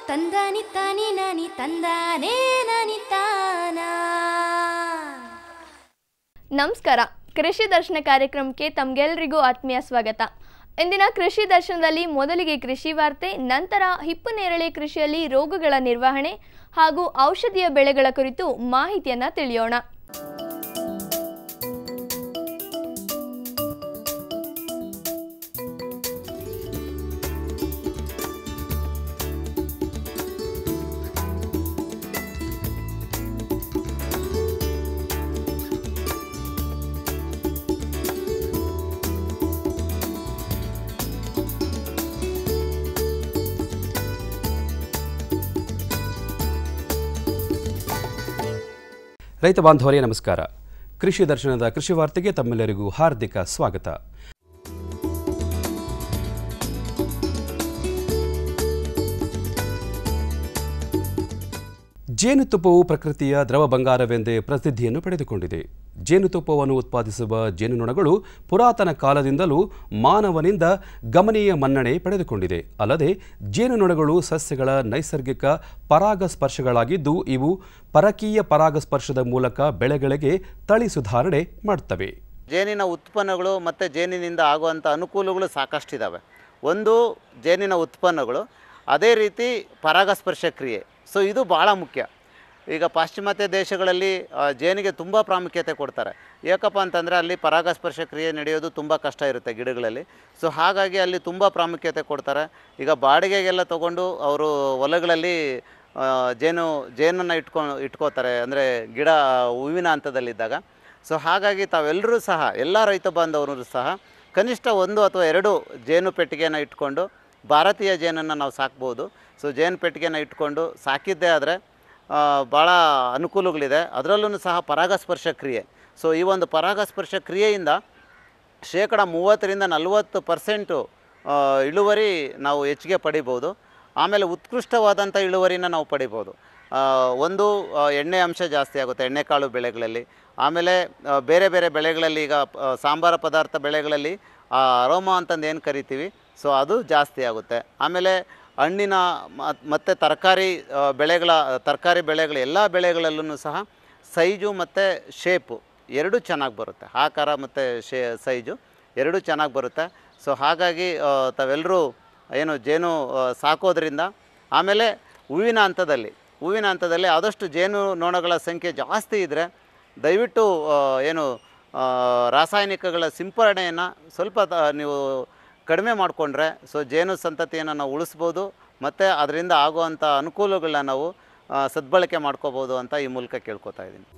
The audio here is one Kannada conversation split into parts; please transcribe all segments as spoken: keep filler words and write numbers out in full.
ತಂದಾನಿ ತಾನಿ ನಾನಿ ತಂದಾನೇ ನಾನಿ ತಾನ. ನಮಸ್ಕಾರ. ಕೃಷಿ ದರ್ಶನ ಕಾರ್ಯಕ್ರಮಕ್ಕೆ ತಮಗೆಲ್ಲರಿಗೂ ಆತ್ಮೀಯ ಸ್ವಾಗತ. ಇಂದಿನ ಕೃಷಿ ದರ್ಶನದಲ್ಲಿ ಮೊದಲಿಗೆ ಕೃಷಿ ವಾರ್ತೆ, ನಂತರ ಹಿಪ್ಪು ನೇರಳೆ ಕೃಷಿಯಲ್ಲಿ ರೋಗಗಳ ನಿರ್ವಹಣೆ ಹಾಗೂ ಔಷಧೀಯ ಬೆಳೆಗಳ ಕುರಿತು ಮಾಹಿತಿಯನ್ನು ತಿಳಿಯೋಣ. ರೈತ ಬಾಂಧವರೇ ನಮಸ್ಕಾರ. ಕೃಷಿ ದರ್ಶನದ ಕೃಷಿ ವಾರ್ತೆಗೆ ತಮ್ಮೆಲ್ಲರಿಗೂ ಹಾರ್ದಿಕ ಸ್ವಾಗತ. ಜೇನುತುಪ್ಪವು ಪ್ರಕೃತಿಯ ದ್ರವ ಬಂಗಾರವೆಂದೇ ಪ್ರಸಿದ್ಧಿಯನ್ನು ಪಡೆದುಕೊಂಡಿದೆ. ಜೇನುತುಪ್ಪವನ್ನು ಉತ್ಪಾದಿಸುವ ಜೇನುನೊಣಗಳು ಪುರಾತನ ಕಾಲದಿಂದಲೂ ಮಾನವನಿಂದ ಗಮನೀಯ ಮನ್ನಣೆ ಪಡೆದುಕೊಂಡಿದೆ. ಅಲ್ಲದೆ ಜೇನುನೊಣಗಳು ಸಸ್ಯಗಳ ನೈಸರ್ಗಿಕ ಪರಾಗಸ್ಪರ್ಶಗಳಾಗಿದ್ದು ಇವು ಪರಕೀಯ ಪರಾಗಸ್ಪರ್ಶದ ಮೂಲಕ ಬೆಳೆಗಳಿಗೆ ತಳಿ ಸುಧಾರಣೆ ಮಾಡುತ್ತವೆ. ಜೇನಿನ ಉತ್ಪನ್ನಗಳು ಮತ್ತು ಜೇನಿನಿಂದ ಆಗುವಂಥ ಅನುಕೂಲಗಳು ಸಾಕಷ್ಟಿದ್ದಾವೆ. ಒಂದು ಜೇನಿನ ಉತ್ಪನ್ನಗಳು, ಅದೇ ರೀತಿ ಪರಾಗಸ್ಪರ್ಶ ಕ್ರಿಯೆ. ಸೊ ಇದು ಭಾಳ ಮುಖ್ಯ. ಈಗ ಪಾಶ್ಚಿಮಾತ್ಯ ದೇಶಗಳಲ್ಲಿ ಜೇನಿಗೆ ತುಂಬ ಪ್ರಾಮುಖ್ಯತೆ ಕೊಡ್ತಾರೆ. ಯಾಕಪ್ಪ ಅಂತಂದರೆ ಅಲ್ಲಿ ಪರಾಗಸ್ಪರ್ಶ ಕ್ರಿಯೆ ನಡೆಯೋದು ತುಂಬ ಕಷ್ಟ ಇರುತ್ತೆ ಗಿಡಗಳಲ್ಲಿ. ಸೊ ಹಾಗಾಗಿ ಅಲ್ಲಿ ತುಂಬ ಪ್ರಾಮುಖ್ಯತೆ ಕೊಡ್ತಾರೆ. ಈಗ ಬಾಡಿಗೆಗೆಲ್ಲ ತೊಗೊಂಡು ಅವರು ಹೊಲಗಳಲ್ಲಿ ಜೇನು ಜೇನನ್ನು ಇಟ್ಕೊಂಡು ಇಟ್ಕೋತಾರೆ, ಅಂದರೆ ಗಿಡ ಹೂವಿನ ಹಂತದಲ್ಲಿದ್ದಾಗ. ಸೊ ಹಾಗಾಗಿ ತಾವೆಲ್ಲರೂ ಸಹ, ಎಲ್ಲ ರೈತ ಬಾಂಧವರು ಸಹ ಕನಿಷ್ಠ ಒಂದು ಅಥವಾ ಎರಡು ಜೇನು ಪೆಟ್ಟಿಗೆಯನ್ನು ಇಟ್ಕೊಂಡು ಭಾರತೀಯ ಜೇನನ್ನು ನಾವು ಸಾಕ್ಬೋದು. ಸೊ ಜೇನು ಪೆಟ್ಟಿಗೆನ ಇಟ್ಕೊಂಡು ಸಾಕಿದ್ದೇ ಆದರೆ ಭಾಳ ಅನುಕೂಲಗಳಿದೆ. ಅದರಲ್ಲೂ ಸಹ ಪರಾಗಸ್ಪರ್ಶ ಕ್ರಿಯೆ. ಸೊ ಈ ಒಂದು ಪರಾಗಸ್ಪರ್ಶ ಕ್ರಿಯೆಯಿಂದ ಶೇಕಡ ಮೂವತ್ತರಿಂದ ನಲವತ್ತು ಪರ್ಸೆಂಟು ಇಳುವರಿ ನಾವು ಹೆಚ್ಚಿಗೆ ಪಡಿಬೋದು. ಆಮೇಲೆ ಉತ್ಕೃಷ್ಟವಾದಂಥ ಇಳುವರಿನ ನಾವು ಪಡಿಬೋದು. ಒಂದು ಎಣ್ಣೆ ಅಂಶ ಜಾಸ್ತಿ ಆಗುತ್ತೆ ಎಣ್ಣೆಕಾಳು ಬೆಳೆಗಳಲ್ಲಿ. ಆಮೇಲೆ ಬೇರೆ ಬೇರೆ ಬೆಳೆಗಳಲ್ಲಿ, ಈಗ ಸಾಂಬಾರ ಪದಾರ್ಥ ಬೆಳೆಗಳಲ್ಲಿ ಅರೋಮಾ ಅಂತಂದು ಏನು ಕರಿತೀವಿ, ಸೊ ಅದು ಜಾಸ್ತಿ ಆಗುತ್ತೆ. ಆಮೇಲೆ ಹಣ್ಣಿನ ಮತ್ತು ತರಕಾರಿ ಬೆಳೆಗಳ ತರಕಾರಿ ಬೆಳೆಗಳ ಎಲ್ಲ ಬೆಳೆಗಳಲ್ಲೂ ಸಹ ಸೈಜು ಮತ್ತು ಶೇಪು ಎರಡೂ ಚೆನ್ನಾಗಿ ಬರುತ್ತೆ. ಆಕಾರ ಮತ್ತು ಶೇ ಸೈಜು ಎರಡೂ ಚೆನ್ನಾಗಿ ಬರುತ್ತೆ. ಸೊ ಹಾಗಾಗಿ ತಾವೆಲ್ಲರೂ ಏನು ಜೇನು ಸಾಕೋದ್ರಿಂದ, ಆಮೇಲೆ ಹೂವಿನ ಹಂತದಲ್ಲಿ ಹೂವಿನ ಹಂತದಲ್ಲಿ ಆದಷ್ಟು ಜೇನು ನೊಣಗಳ ಸಂಖ್ಯೆ ಜಾಸ್ತಿ ಇದ್ದರೆ ದಯವಿಟ್ಟು ಏನು ರಾಸಾಯನಿಕಗಳ ಸಿಂಪರಣೆಯನ್ನು ಸ್ವಲ್ಪ ನೀವು ಕಡಿಮೆ ಮಾಡಿಕೊಂಡ್ರೆ ಸೊ ಜೇನು ಸಂತತಿಯನ್ನು ನಾವು ಉಳಿಸ್ಬೋದು ಮತ್ತು ಅದರಿಂದ ಆಗುವಂಥ ಅನುಕೂಲಗಳನ್ನ ನಾವು ಸದ್ಬಳಕೆ ಮಾಡ್ಕೋಬೋದು ಅಂತ ಈ ಮೂಲಕ ಕೇಳ್ಕೊತಾ ಇದ್ದೀನಿ.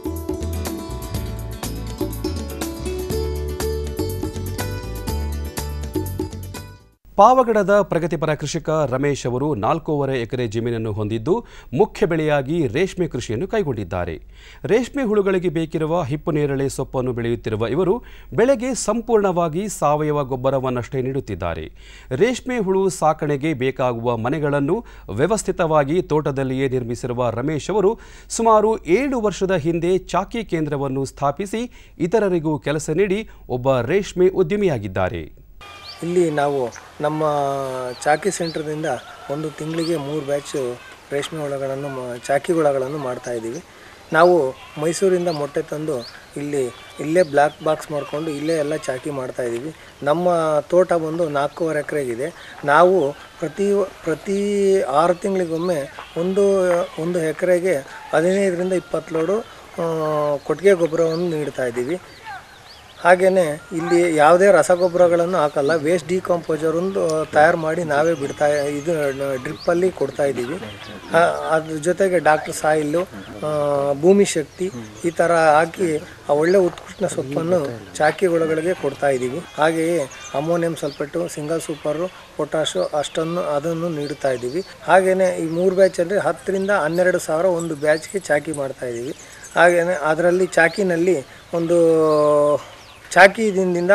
ಪಾವಗಡದ ಪ್ರಗತಿಪರ ಕೃಷಿಕ ರಮೇಶ್ ಅವರು ನಾಲ್ಕೂವರೆ ಎಕರೆ ಜಮೀನನ್ನು ಹೊಂದಿದ್ದು ಮುಖ್ಯ ಬೆಳೆಯಾಗಿ ರೇಷ್ಮೆ ಕೃಷಿಯನ್ನು ಕೈಗೊಂಡಿದ್ದಾರೆ. ರೇಷ್ಮೆ ಹುಳುಗಳಿಗೆ ಬೇಕಿರುವ ಹಿಪ್ಪು ನೇರಳೆ ಸೊಪ್ಪನ್ನು ಬೆಳೆಯುತ್ತಿರುವ ಇವರು ಬೆಳೆಗೆ ಸಂಪೂರ್ಣವಾಗಿ ಸಾವಯವ ಗೊಬ್ಬರವನ್ನಷ್ಟೇ ನೀಡುತ್ತಿದ್ದಾರೆ. ರೇಷ್ಮೆ ಹುಳು ಸಾಕಣೆಗೆ ಬೇಕಾಗುವ ಮನೆಗಳನ್ನು ವ್ಯವಸ್ಥಿತವಾಗಿ ತೋಟದಲ್ಲಿಯೇ ನಿರ್ಮಿಸಿರುವ ರಮೇಶ್ ಅವರು ಸುಮಾರು ಏಳು ವರ್ಷದ ಹಿಂದೆ ಚಾಕಿ ಕೇಂದ್ರವನ್ನು ಸ್ಥಾಪಿಸಿ ಇತರರಿಗೂ ಕೆಲಸ ನೀಡಿ ಒಬ್ಬ ರೇಷ್ಮೆ ಉದ್ಯಮಿಯಾಗಿದ್ದಾರೆ. ಇಲ್ಲಿ ನಾವು ನಮ್ಮ ಚಾಕಿ ಸೆಂಟರ್ದಿಂದ ಒಂದು ತಿಂಗಳಿಗೆ ಮೂರು ಬ್ಯಾಚು ರೇಷ್ಮೆ ಹುಳಗಳನ್ನು ಚಾಕಿ ಹುಳಗಳನ್ನು ಮಾಡ್ತಾಯಿದ್ದೀವಿ. ನಾವು ಮೈಸೂರಿಂದ ಮೊಟ್ಟೆ ತಂದು ಇಲ್ಲಿ ಇಲ್ಲೇ ಬ್ಲ್ಯಾಕ್ ಬಾಕ್ಸ್ ಮಾಡಿಕೊಂಡು ಇಲ್ಲೇ ಎಲ್ಲ ಚಾಕಿ ಮಾಡ್ತಾಯಿದ್ದೀವಿ. ನಮ್ಮ ತೋಟ ಬಂದು ನಾಲ್ಕೂವರೆ ಎಕರೆಗಿದೆ. ನಾವು ಪ್ರತಿ ಪ್ರತಿ ಆರು ತಿಂಗಳಿಗೊಮ್ಮೆ ಒಂದು ಒಂದು ಎಕರೆಗೆ ಹದಿನೈದರಿಂದ ಇಪ್ಪತ್ತು ಲೋಡು ಕೊಟ್ಟಿಗೆ ಗೊಬ್ಬರವನ್ನು ನೀಡ್ತಾಯಿದ್ದೀವಿ. ಹಾಗೆಯೇ ಇಲ್ಲಿ ಯಾವುದೇ ರಸಗೊಬ್ಬರಗಳನ್ನು ಹಾಕಲ್ಲ. ವೇಸ್ಟ್ ಡಿಕಂಪೋಸರ್ ಒಂದು ತಯಾರು ಮಾಡಿ ನಾವೇ ಬಿಡ್ತಾ ಇದು ಡ್ರಿಪ್ಪಲ್ಲಿ ಕೊಡ್ತಾಯಿದ್ದೀವಿ. ಅದ್ರ ಜೊತೆಗೆ ಡಾಕ್ಟರ್ ಸಾಯಿಲ್ಲು, ಭೂಮಿ ಶಕ್ತಿ ಈ ಥರ ಹಾಕಿ ಆ ಒಳ್ಳೆ ಉತ್ಕೃಷ್ಟ ಸೊಪ್ಪನ್ನು ಚಾಕಿಗಳಿಗೆ ಕೊಡ್ತಾಯಿದ್ದೀವಿ. ಹಾಗೆಯೇ ammonium sulphate, single super, potash ಅಷ್ಟನ್ನು ಅದನ್ನು ನೀಡ್ತಾ ಇದ್ದೀವಿ. ಹಾಗೆಯೇ ಈ ಮೂರು ಬ್ಯಾಚ್ ಅಂದರೆ ಹತ್ತರಿಂದ ಹನ್ನೆರಡು ಸಾವಿರ ಒಂದು ಬ್ಯಾಚ್ಗೆ ಚಾಕಿ ಮಾಡ್ತಾಯಿದ್ದೀವಿ. ಹಾಗೆಯೇ ಅದರಲ್ಲಿ ಚಾಕಿನಲ್ಲಿ ಒಂದು ಚಾಕಿ ದಿನದಿಂದ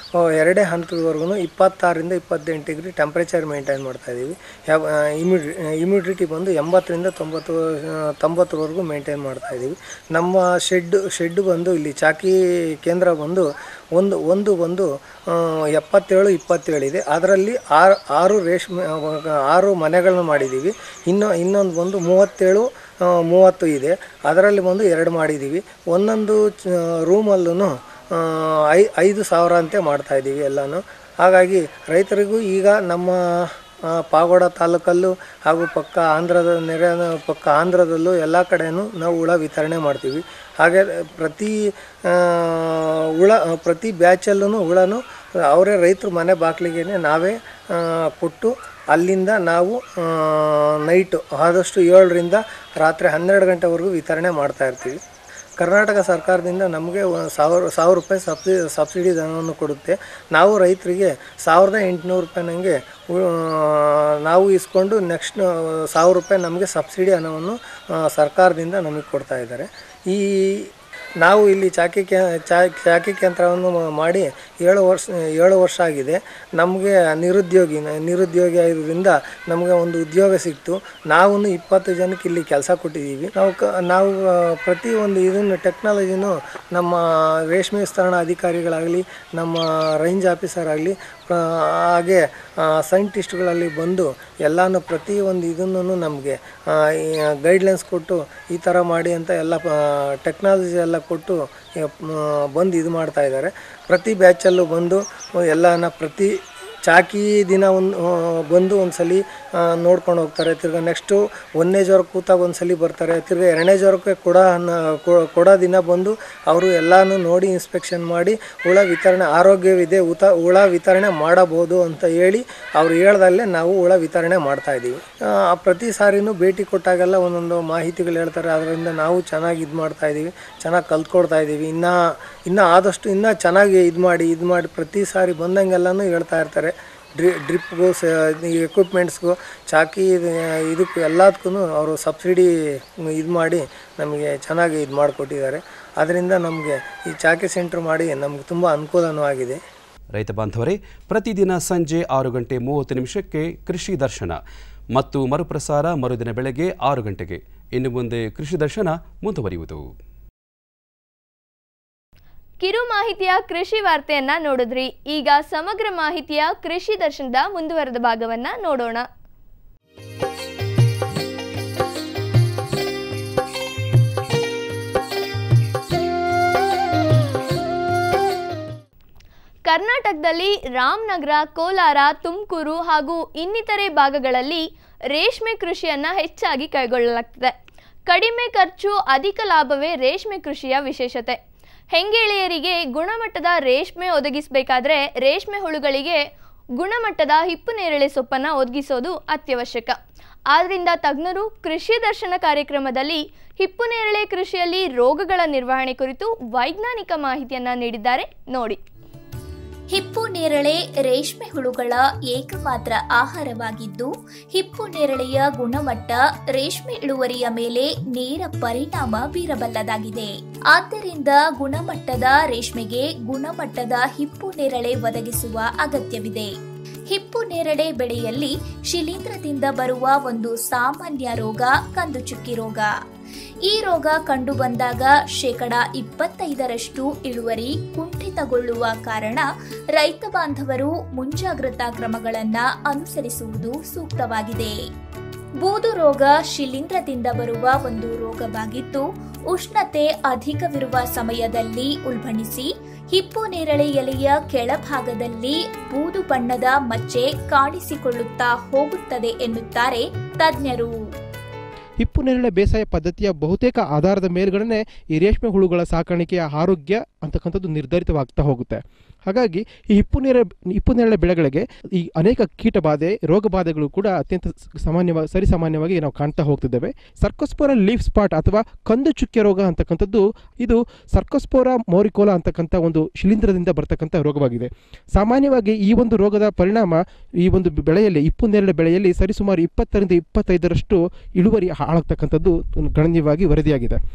ಎರಡೇ ಹಂತದವರೆಗೂ ಇಪ್ಪತ್ತಾರರಿಂದ ಇಪ್ಪತ್ತೆಂಟು ಡಿಗ್ರಿ ಟೆಂಪ್ರೇಚರ್ ಮೇಂಟೈನ್ ಮಾಡ್ತಾಯಿದ್ದೀವಿ. ಇಮ್ಯುಡಿ ಇಮ್ಯುಡಿಟಿ ಬಂದು ಎಂಬತ್ತರಿಂದ ತೊಂಬತ್ತು ತೊಂಬತ್ತರವರೆಗೂ ಮೇಂಟೈನ್ ಮಾಡ್ತಾಯಿದ್ದೀವಿ. ನಮ್ಮ ಶೆಡ್ ಶೆಡ್ ಬಂದು ಇಲ್ಲಿ ಚಾಕಿ ಕೇಂದ್ರ ಬಂದು ಒಂದು ಒಂದು ಒಂದು ಎಪ್ಪತ್ತೇಳು ಇಪ್ಪತ್ತೇಳಿದೆ. ಅದರಲ್ಲಿ ಆರು ಆರು ರೇಷ್ಮೆ ಆರು ಮನೆಗಳನ್ನು ಮಾಡಿದ್ದೀವಿ. ಇನ್ನು ಇನ್ನೊಂದು ಬಂದು ಮೂವತ್ತೇಳು ಮೂವತ್ತು ಇದೆ. ಅದರಲ್ಲಿ ಬಂದು ಎರಡು ಮಾಡಿದ್ದೀವಿ. ಒಂದೊಂದು ರೂಮಲ್ಲೂ ಐ ಐದು ಸಾವಿರ ಅಂತೆ ಮಾಡ್ತಾಯಿದ್ದೀವಿ ಎಲ್ಲನೂ. ಹಾಗಾಗಿ ರೈತರಿಗೂ ಈಗ ನಮ್ಮ ಪಾವಗಡ ತಾಲೂಕಲ್ಲೂ ಹಾಗೂ ಪಕ್ಕ ಆಂಧ್ರದ ನೆರೆ ಪಕ್ಕ ಆಂಧ್ರದಲ್ಲೂ ಎಲ್ಲ ಕಡೆಯೂ ನಾವು ಹುಳ ವಿತರಣೆ ಮಾಡ್ತೀವಿ. ಹಾಗೆ ಪ್ರತಿ ಹುಳ ಪ್ರತಿ ಬ್ಯಾಚಲ್ಲೂ ಹುಳನೂ ಅವರೇ ರೈತರು ಮನೆ ಬಾಗಿಲಿಗೆ ನಾವೇ ಕೊಟ್ಟು ಅಲ್ಲಿಂದ ನಾವು ನೈಟು ಆದಷ್ಟು ಏಳರಿಂದ ರಾತ್ರಿ ಹನ್ನೆರಡು ಗಂಟೆವರೆಗೂ ವಿತರಣೆ ಮಾಡ್ತಾಯಿರ್ತೀವಿ. ಕರ್ನಾಟಕ ಸರ್ಕಾರದಿಂದ ನಮಗೆ ಸಾವಿರ ಸಾವಿರ ರೂಪಾಯಿ ಸಬ್ಸಿ ಸಬ್ಸಿಡಿ ಧನವನ್ನು ಕೊಡುತ್ತೆ. ನಾವು ರೈತರಿಗೆ ಸಾವಿರದ ಎಂಟುನೂರು ರೂಪಾಯಿ ನನಗೆ ನಾವು ಇಸ್ಕೊಂಡು ನೆಕ್ಸ್ಟ್ ಸಾವಿರ ರೂಪಾಯಿ ನಮಗೆ ಸಬ್ಸಿಡಿ ಹಣವನ್ನು ಸರ್ಕಾರದಿಂದ ನಮಗೆ ಕೊಡ್ತಾ ಇದ್ದಾರೆ. ಈ ನಾವು ಇಲ್ಲಿ ಚಾಕಿ ಕ್ಯಾ ಚಾಕಿ ಕೇಂದ್ರವನ್ನು ಮಾಡಿ ಏಳು ವರ್ಷ ಏಳು ವರ್ಷ ಆಗಿದೆ. ನಮಗೆ ನಿರುದ್ಯೋಗಿ ನಿರುದ್ಯೋಗಿ ಆಗಿರೋದ್ರಿಂದ ನಮಗೆ ಒಂದು ಉದ್ಯೋಗ ಸಿಕ್ತು. ನಾವು ಇಪ್ಪತ್ತು ಜನಕ್ಕೆ ಇಲ್ಲಿ ಕೆಲಸ ಕೊಟ್ಟಿದ್ದೀವಿ. ನಾವು ಕ ನಾವು ಪ್ರತಿಯೊಂದು ಇದನ್ನು ಟೆಕ್ನಾಲಜಿನೂ ನಮ್ಮ ರೇಷ್ಮೆ ವಿಸ್ತರಣಾ ಅಧಿಕಾರಿಗಳಾಗಲಿ, ನಮ್ಮ ರೇಂಜ್ ಆಫೀಸರ್ ಆಗಲಿ, ಹಾಗೆ ಸೈಂಟಿಸ್ಟ್ಗಳಲ್ಲಿ ಬಂದು ಎಲ್ಲನೂ ಪ್ರತಿಯೊಂದು ಇದನ್ನು ನಮಗೆ ಗೈಡ್ಲೈನ್ಸ್ ಕೊಟ್ಟು ಈ ಥರ ಮಾಡಿ ಅಂತ ಎಲ್ಲ ಟೆಕ್ನಾಲಜಿ ಎಲ್ಲ ಕೊಟ್ಟು ಬಂದು ಇದು ಮಾಡ್ತಾಯಿದ್ದಾರೆ. ಪ್ರತಿ ಬ್ಯಾಚಲ್ಲೂ ಬಂದು ಎಲ್ಲನ ಪ್ರತಿ ಚಾಕಿ ದಿನ ಒಂದು ಬಂದು ಒಂದು ಸಲ ನೋಡ್ಕೊಂಡು ಹೋಗ್ತಾರೆ. ತಿರ್ಗಿ ನೆಕ್ಸ್ಟು ಒಂದನೇ ಜ್ವರಕ್ಕೆ ಕೂತಾಗ ಒಂದು ಸಲ ಬರ್ತಾರೆ. ತಿರ್ಗಿ ಎರಡನೇ ಜ್ವರಕ್ಕೆ ಕೊಡ ಕೊಡೋ ದಿನ ಬಂದು ಅವರು ಎಲ್ಲನೂ ನೋಡಿ ಇನ್ಸ್ಪೆಕ್ಷನ್ ಮಾಡಿ ಹುಳ ವಿತರಣೆ ಆರೋಗ್ಯವಿದೆ ಉತ ಹುಳ ವಿತರಣೆ ಮಾಡಬಹುದು ಅಂತ ಹೇಳಿ ಅವ್ರು ಹೇಳ್ದಲ್ಲೇ ನಾವು ಹುಳ ವಿತರಣೆ ಮಾಡ್ತಾಯಿದ್ದೀವಿ. ಪ್ರತಿ ಸಾರಿನೂ ಭೇಟಿ ಕೊಟ್ಟಾಗೆಲ್ಲ ಒಂದೊಂದು ಮಾಹಿತಿಗಳು ಹೇಳ್ತಾರೆ. ಅದರಿಂದ ನಾವು ಚೆನ್ನಾಗಿ ಇದು ಮಾಡ್ತಾಯಿದ್ದೀವಿ, ಚೆನ್ನಾಗಿ ಕಲ್ತ್ಕೊಡ್ತಾ ಇದ್ದೀವಿ. ಇನ್ನೂ ಇನ್ನೂ ಆದಷ್ಟು ಇನ್ನೂ ಚೆನ್ನಾಗಿ ಇದು ಮಾಡಿ ಇದು ಮಾಡಿ ಪ್ರತಿ ಸಾರಿ ಬಂದಂಗೆಲ್ಲನೂ ಹೇಳ್ತಾ ಇರ್ತಾರೆ. ಡ್ರಿ ಡ್ರಿಪ್ಗೂ ಸ ಎಕ್ವಿಪ್ಮೆಂಟ್ಸ್ಗೂ ಚಾಕಿ ಇದಕ್ಕೂ ಎಲ್ಲದಕ್ಕೂ ಅವರು ಸಬ್ಸಿಡಿ ಇದು ಮಾಡಿ ನಮಗೆ ಚೆನ್ನಾಗಿ ಇದು ಮಾಡಿಕೊಟ್ಟಿದ್ದಾರೆ. ಅದರಿಂದ ನಮಗೆ ಈ ಚಾಕಿ ಸೆಂಟ್ರ್ ಮಾಡಿ ನಮಗೆ ತುಂಬ ಅನುಕೂಲನೂ ಆಗಿದೆ. ರೈತ ಬಾಂಧವರೇ, ಪ್ರತಿದಿನ ಸಂಜೆ ಆರು ಗಂಟೆ ಮೂವತ್ತು ನಿಮಿಷಕ್ಕೆ ಕೃಷಿ ದರ್ಶನ ಮತ್ತು ಮರುಪ್ರಸಾರ ಮರುದಿನ ಬೆಳಗ್ಗೆ ಆರು ಗಂಟೆಗೆ. ಇನ್ನು ಮುಂದೆ ಕೃಷಿ ದರ್ಶನ ಮುಂದುವರಿಯುವುದು. ಕಿರು ಮಾಹಿತಿಯ ಕೃಷಿ ವಾರ್ತೆಯನ್ನ ನೋಡಿದ್ರಿ. ಈಗ ಸಮಗ್ರ ಮಾಹಿತಿಯ ಕೃಷಿ ದರ್ಶನದ ಮುಂದುವರೆದ ಭಾಗವನ್ನ ನೋಡೋಣ. ಕರ್ನಾಟಕದಲ್ಲಿ ರಾಮನಗರ, ಕೋಲಾರ, ತುಮಕೂರು ಹಾಗೂ ಇನ್ನಿತರೆ ಭಾಗಗಳಲ್ಲಿ ರೇಷ್ಮೆ ಕೃಷಿಯನ್ನ ಹೆಚ್ಚಾಗಿ ಕೈಗೊಳ್ಳಲಾಗ್ತಿದೆ. ಕಡಿಮೆ ಖರ್ಚು, ಅಧಿಕ ಲಾಭವೇ ರೇಷ್ಮೆ ಕೃಷಿಯ ವಿಶೇಷತೆ. ಹೆಂಗೇಳಿಯರಿಗೆ ಗುಣಮಟ್ಟದ ರೇಷ್ಮೆ ಒದಗಿಸಬೇಕಾದ್ರೆ ರೇಷ್ಮೆ ಹುಳುಗಳಿಗೆ ಗುಣಮಟ್ಟದ ಹಿಪ್ಪು ನೇರಳೆ ಸೊಪ್ಪನ್ನು ಒದಗಿಸೋದು ಅತ್ಯವಶ್ಯಕ. ಆದ್ದರಿಂದ ತಜ್ಞರು ಕೃಷಿ ದರ್ಶನ ಕಾರ್ಯಕ್ರಮದಲ್ಲಿ ಹಿಪ್ಪು ನೇರಳೆ ಕೃಷಿಯಲ್ಲಿ ರೋಗಗಳ ನಿರ್ವಹಣೆ ಕುರಿತು ವೈಜ್ಞಾನಿಕ ಮಾಹಿತಿಯನ್ನ ನೀಡಿದ್ದಾರೆ, ನೋಡಿ. ಹಿಪ್ಪು ನೇರಳೆ ರೇಷ್ಮೆ ಹುಳುಗಳ ಏಕಮಾತ್ರ ಆಹಾರವಾಗಿದ್ದು, ಹಿಪ್ಪು ನೇರಳೆಯ ಗುಣಮಟ್ಟ ರೇಷ್ಮೆ ಇಳುವರಿಯ ಮೇಲೆ ನೇರ ಪರಿಣಾಮ ಬೀರಬಲ್ಲದಾಗಿದೆ. ಆದ್ದರಿಂದ ಗುಣಮಟ್ಟದ ರೇಷ್ಮೆಗೆ ಗುಣಮಟ್ಟದ ಹಿಪ್ಪು ನೇರಳೆ ಒದಗಿಸುವ ಅಗತ್ಯವಿದೆ. ಹಿಪ್ಪು ನೇರಳೆ ಬೆಳೆಯಲ್ಲಿ ಶಿಲೀಂಧ್ರದಿಂದ ಬರುವ ಒಂದು ಸಾಮಾನ್ಯ ರೋಗ ಕಂದುಚುಕ್ಕಿ ರೋಗ. ಈ ರೋಗ ಕಂಡುಬಂದಾಗ ಶೇಕಡ ಇಪ್ಪತ್ತೈದರಷ್ಟು ಇಳುವರಿ ಕುಂಠಿತಗೊಳ್ಳುವ ಕಾರಣ ರೈತ ಬಾಂಧವರು ಮುಂಜಾಗ್ರತಾ ಕ್ರಮಗಳನ್ನು ಅನುಸರಿಸುವುದು ಸೂಕ್ತವಾಗಿದೆ. ಬೂದು ರೋಗ ಶಿಲೀಂಧ್ರದಿಂದ ಬರುವ ಒಂದು ರೋಗವಾಗಿದ್ದು, ಉಷ್ಣತೆ ಅಧಿಕವಿರುವ ಸಮಯದಲ್ಲಿ ಉಲ್ಬಣಿಸಿ ಹಿಪ್ಪು ನೇರಳೆ ಎಲೆಯ ಕೆಳಭಾಗದಲ್ಲಿ ಬೂದು ಬಣ್ಣದ ಮಚ್ಚೆ ಕಾಣಿಸಿಕೊಳ್ಳುತ್ತಾ ಹೋಗುತ್ತದೆ ಎನ್ನುತ್ತಾರೆ ತಜ್ಞರು. ಹಿಪ್ಪು ನೇರಳೆ ಬೇಸಾಯ ಪದ್ಧತಿಯ ಬಹುತೇಕ ಆಧಾರದ ಮೇಲ್ಗಡೆ ಈ ರೇಷ್ಮೆ ಹುಳುಗಳ ಸಾಕಾಣಿಕೆಯ ಆರೋಗ್ಯ ಅಂತಕ್ಕಂಥದ್ದು ನಿರ್ಧರಿತವಾಗ್ತಾ ಹೋಗುತ್ತೆ. ಹಾಗಾಗಿ ಈ ಹಿಪ್ಪು ನೇರಳೆ ಹಿಪ್ಪು ನೇರಳೆ ಬೆಳೆಗಳಿಗೆ ಈ ಅನೇಕ ಕೀಟ ಬಾಧೆ, ರೋಗ ಬಾಧೆಗಳು ಕೂಡ ಅತ್ಯಂತ ಸಾಮಾನ್ಯವಾಗಿ ಸರಿಸಾಮಾನ್ಯವಾಗಿ ನಾವು ಕಾಣ್ತಾ ಹೋಗ್ತಿದ್ದೇವೆ. ಸರ್ಕೋಸ್ಪೋರಾ ಲೀಫ್ ಸ್ಪಾಟ್ ಅಥವಾ ಕಂದು ಚುಕ್ಕೆ ರೋಗ ಅಂತಕ್ಕಂಥದ್ದು ಇದು ಸರ್ಕೋಸ್ಪೋರಾ ಮೋರಿಕೋಲಾ ಅಂತಕ್ಕಂಥ ಒಂದು ಶಿಲೀಂಧ್ರದಿಂದ ಬರ್ತಕ್ಕಂಥ ರೋಗವಾಗಿದೆ. ಸಾಮಾನ್ಯವಾಗಿ ಈ ಒಂದು ರೋಗದ ಪರಿಣಾಮ ಈ ಒಂದು ಬೆಳೆಯಲ್ಲಿ ಹಿಪ್ಪು ನೇರಳೆ ಬೆಳೆಯಲ್ಲಿ ಸರಿಸುಮಾರು ಇಪ್ಪತ್ತರಿಂದ ಇಪ್ಪತ್ತೈದರಷ್ಟು ಇಳುವರಿ ಹಾಳಾಗ್ತಕ್ಕಂಥದ್ದು ಗಣನೀಯವಾಗಿ ವರದಿಯಾಗಿದೆ.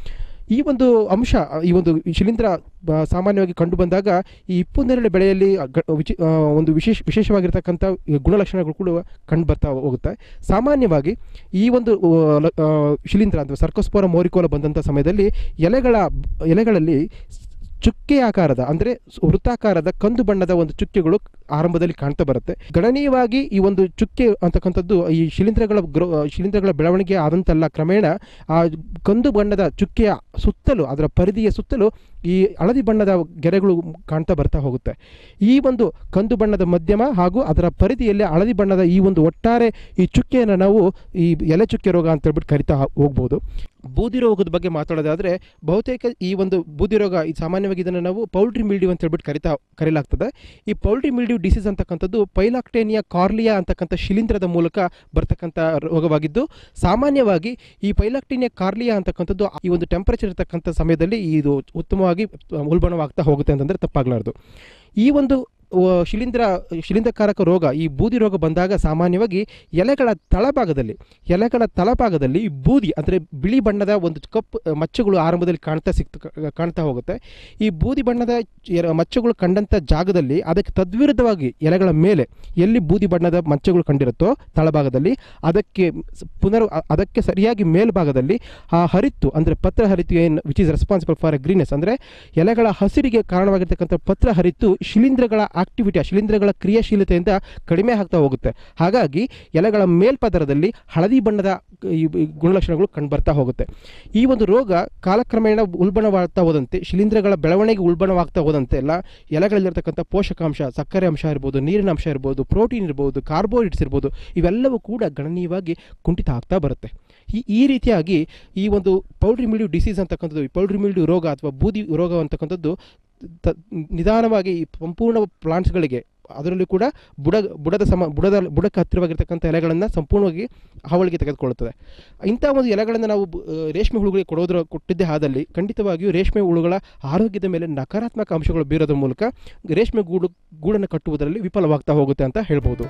ಈ ಒಂದು ಅಂಶ ಈ ಒಂದು ಶಿಲೀಂಧ್ರ ಸಾಮಾನ್ಯವಾಗಿ ಕಂಡು ಬಂದಾಗ ಈ ಹಿಪ್ಪು ನೇರಳೆ ಬೆಳೆಯಲ್ಲಿ ವಿಚಿ ಒಂದು ವಿಶೇಷ ವಿಶೇಷವಾಗಿರ್ತಕ್ಕಂಥ ಗುಣಲಕ್ಷಣಗಳು ಕೂಡ ಕಂಡು ಬರ್ತಾ ಹೋಗುತ್ತೆ. ಸಾಮಾನ್ಯವಾಗಿ ಈ ಒಂದು ಶಿಲೀಂಧ್ರ ಅಥವಾ ಸರ್ಕೋಸ್ಪೋರಾ ಮೋರಿಕೋಲಾ ಬಂದಂಥ ಸಮಯದಲ್ಲಿ ಎಲೆಗಳ ಎಲೆಗಳಲ್ಲಿ ಚುಕ್ಕೆ ಆಕಾರದ ಅಂದರೆ ವೃತ್ತಾಕಾರದ ಕಂದು ಬಣ್ಣದ ಒಂದು ಚುಕ್ಕೆಗಳು ಆರಂಭದಲ್ಲಿ ಕಾಣ್ತಾ ಬರುತ್ತೆ. ಗಣನೀಯವಾಗಿ ಈ ಒಂದು ಚುಕ್ಕೆ ಅಂತಕ್ಕಂಥದ್ದು ಈ ಶಿಲೀಂಧ್ರಗಳ ಗ್ರೋ ಶಿಲೀಂಧ್ರಗಳ ಬೆಳವಣಿಗೆ ಆದಂತೆಲ್ಲ ಕ್ರಮೇಣ ಆ ಕಂದು ಬಣ್ಣದ ಚುಕ್ಕೆಯ ಸುತ್ತಲೂ ಅದರ ಪರಿಧಿಯ ಸುತ್ತಲೂ ಈ ಹಳದಿ ಬಣ್ಣದ ಗೆರೆಗಳು ಕಾಣ್ತಾ ಬರ್ತಾ ಹೋಗುತ್ತೆ. ಈ ಒಂದು ಕಂದು ಬಣ್ಣದ ಮಧ್ಯಮ ಹಾಗೂ ಅದರ ಪರಿಧಿಯಲ್ಲಿ ಹಳದಿ ಬಣ್ಣದ ಈ ಒಂದು ಒಟ್ಟಾರೆ ಈ ಚುಕ್ಕೆಯನ್ನು ನಾವು ಈ ಎಲೆ ಚುಕ್ಕೆ ರೋಗ ಅಂತ ಹೇಳ್ಬಿಟ್ಟು ಕರಿತಾ ಹೋಗ್ಬೋದು. ಬೂದಿ ರೋಗದ ಬಗ್ಗೆ ಮಾತಾಡೋದಾದರೆ ಬಹುತೇಕ ಈ ಒಂದು ಬೂದಿ ರೋಗ ಸಾಮಾನ್ಯವಾಗಿ ಇದನ್ನು ನಾವು ಪೌಲ್ಟ್ರಿ ಮಿಲ್ಡ್ಯೂ ಅಂತ ಹೇಳ್ಬಿಟ್ಟು ಕರಿತಾ ಕರೆಯಲಾಗ್ತದೆ. ಈ ಪೌಲ್ಟ್ರಿ ಮಿಲ್ಡ್ಯೂ ಡಿಸೀಸ್ ಅಂತಕ್ಕಂಥದ್ದು ಪೈಲಾಕ್ಟೇನಿಯಾ ಕಾರ್ಲಿಯಾ ಅಂತಕ್ಕಂಥ ಶಿಲೀಂಧ್ರದ ಮೂಲಕ ಬರ್ತಕ್ಕಂಥ ರೋಗವಾಗಿದ್ದು, ಸಾಮಾನ್ಯವಾಗಿ ಈ ಪೈಲಾಕ್ಟೇನಿಯಾ ಕಾರ್ಲಿಯಾ ಅಂತಕ್ಕಂಥದ್ದು ಈ ಒಂದು ಟೆಂಪರೇಚರ್ ಇರತಕ್ಕಂಥ ಸಮಯದಲ್ಲಿ ಇದು ಉತ್ತಮವಾಗಿ ಉಲ್ಬಣವಾಗ್ತಾ ಹೋಗುತ್ತೆ ಅಂತಂದರೆ ತಪ್ಪಾಗಲಾರದು. ಈ ಒಂದು ಶಿಲೀಂಧ್ರ ಶಿಲೀಂಧ್ರಕಾರಕ ರೋಗ ಈ ಬೂದಿ ರೋಗ ಬಂದಾಗ ಸಾಮಾನ್ಯವಾಗಿ ಎಲೆಗಳ ತಳಭಾಗದಲ್ಲಿ ಎಲೆಗಳ ತಳಭಾಗದಲ್ಲಿ ಬೂದಿ ಅಂದರೆ ಬಿಳಿ ಬಣ್ಣದ ಒಂದು ಕಪ್ಪು ಮಚ್ಚೆಗಳು ಆರಂಭದಲ್ಲಿ ಕಾಣ್ತಾ ಸಿಕ್ತ ಕಾಣ್ತಾ ಹೋಗುತ್ತೆ. ಈ ಬೂದಿ ಬಣ್ಣದ ಮಚ್ಚೆಗಳು ಕಂಡಂಥ ಜಾಗದಲ್ಲಿ ಅದಕ್ಕೆ ತದ್ವಿರುದ್ಧವಾಗಿ ಎಲೆಗಳ ಮೇಲೆ ಎಲ್ಲಿ ಬೂದಿ ಬಣ್ಣದ ಮಚ್ಚೆಗಳು ಕಂಡಿರುತ್ತೋ ತಳಭಾಗದಲ್ಲಿ ಅದಕ್ಕೆ ಪುನರ್ ಅದಕ್ಕೆ ಸರಿಯಾಗಿ ಮೇಲ್ಭಾಗದಲ್ಲಿ ಆ ಹರಿತ್ತು ಅಂದರೆ ಪತ್ರ ಹರಿತು ಏನು which is responsible for a greenness ಅಂದರೆ ಎಲೆಗಳ ಹಸಿರಿಗೆ ಕಾರಣವಾಗಿರ್ತಕ್ಕಂಥ ಪತ್ರ ಹರಿತು ಶಿಲೀಂಧ್ರಗಳ ಆಕ್ಟಿವಿಟಿ ಶಿಲೀಂಧ್ರಗಳ ಕ್ರಿಯಾಶೀಲತೆಯಿಂದ ಕಡಿಮೆ ಆಗ್ತಾ ಹೋಗುತ್ತೆ. ಹಾಗಾಗಿ ಎಲೆಗಳ ಮೇಲ್ಪದರದಲ್ಲಿ ಹಳದಿ ಬಣ್ಣದ ಈ ಗುಣಲಕ್ಷಣಗಳು ಕಂಡುಬರ್ತಾ ಹೋಗುತ್ತೆ. ಈ ಒಂದು ರೋಗ ಕಾಲಕ್ರಮೇಣ ಉಲ್ಬಣವಾಗ್ತಾ ಹೋದಂತೆ ಶಿಲೀಂಧ್ರಗಳ ಬೆಳವಣಿಗೆ ಉಲ್ಬಣವಾಗ್ತಾ ಹೋದಂತೆ ಎಲ್ಲ ಎಲೆಗಳಲ್ಲಿರ್ತಕ್ಕಂಥ ಪೋಷಕಾಂಶ ಸಕ್ಕರೆ ಅಂಶ ಇರ್ಬೋದು, ನೀರಿನ ಅಂಶ ಇರ್ಬೋದು, ಪ್ರೋಟೀನ್ ಇರ್ಬೋದು, ಕಾರ್ಬೋಹೈಡ್ರೇಟ್ಸ್ ಇರ್ಬೋದು, ಇವೆಲ್ಲವೂ ಕೂಡ ಗಣನೀಯವಾಗಿ ಕುಂಠಿತ ಆಗ್ತಾ ಬರುತ್ತೆ. ಈ ಈ ರೀತಿಯಾಗಿ ಈ ಒಂದು ಪೌಲ್ಟ್ರಿ ಮಿಲ್ಡ್ಯೂ ಡಿಸೀಸ್ ಅಂತಕ್ಕಂಥದ್ದು ಪೌಲ್ಟ್ರಿ ಮಿಲ್ಡ್ಯೂ ರೋಗ ಅಥವಾ ಬೂದಿ ರೋಗ ಅಂತಕ್ಕಂಥದ್ದು ತ ನಿಧಾನವಾಗಿ ಈ ಸಂಪೂರ್ಣ ಪ್ಲಾಂಟ್ಸ್ಗಳಿಗೆ ಅದರಲ್ಲೂ ಕೂಡ ಬುಡ ಬುಡದ ಸಮ ಬುಡದ ಬುಡಕ್ಕೆ ಹತ್ತಿರವಾಗಿರ್ತಕ್ಕಂಥ ಎಲೆಗಳನ್ನು ಸಂಪೂರ್ಣವಾಗಿ ಹಾವಳಿಗೆ ತೆಗೆದುಕೊಳ್ಳುತ್ತದೆ. ಇಂಥ ಒಂದು ಎಲೆಗಳನ್ನು ನಾವು ರೇಷ್ಮೆ ಹುಳುಗಳಿಗೆ ಕೊಡೋದ್ರ ಕೊಟ್ಟಿದ್ದೇ ಆದಲ್ಲಿ ಖಂಡಿತವಾಗಿಯೂ ರೇಷ್ಮೆ ಹುಳುಗಳ ಆರೋಗ್ಯದ ಮೇಲೆ ನಕಾರಾತ್ಮಕ ಅಂಶಗಳು ಬೀರೋದ್ರ ಮೂಲಕ ರೇಷ್ಮೆ ಗೂಡು ಗೂಡನ್ನು ಕಟ್ಟುವುದರಲ್ಲಿ ವಿಫಲವಾಗ್ತಾ ಹೋಗುತ್ತೆ ಅಂತ ಹೇಳ್ಬೋದು.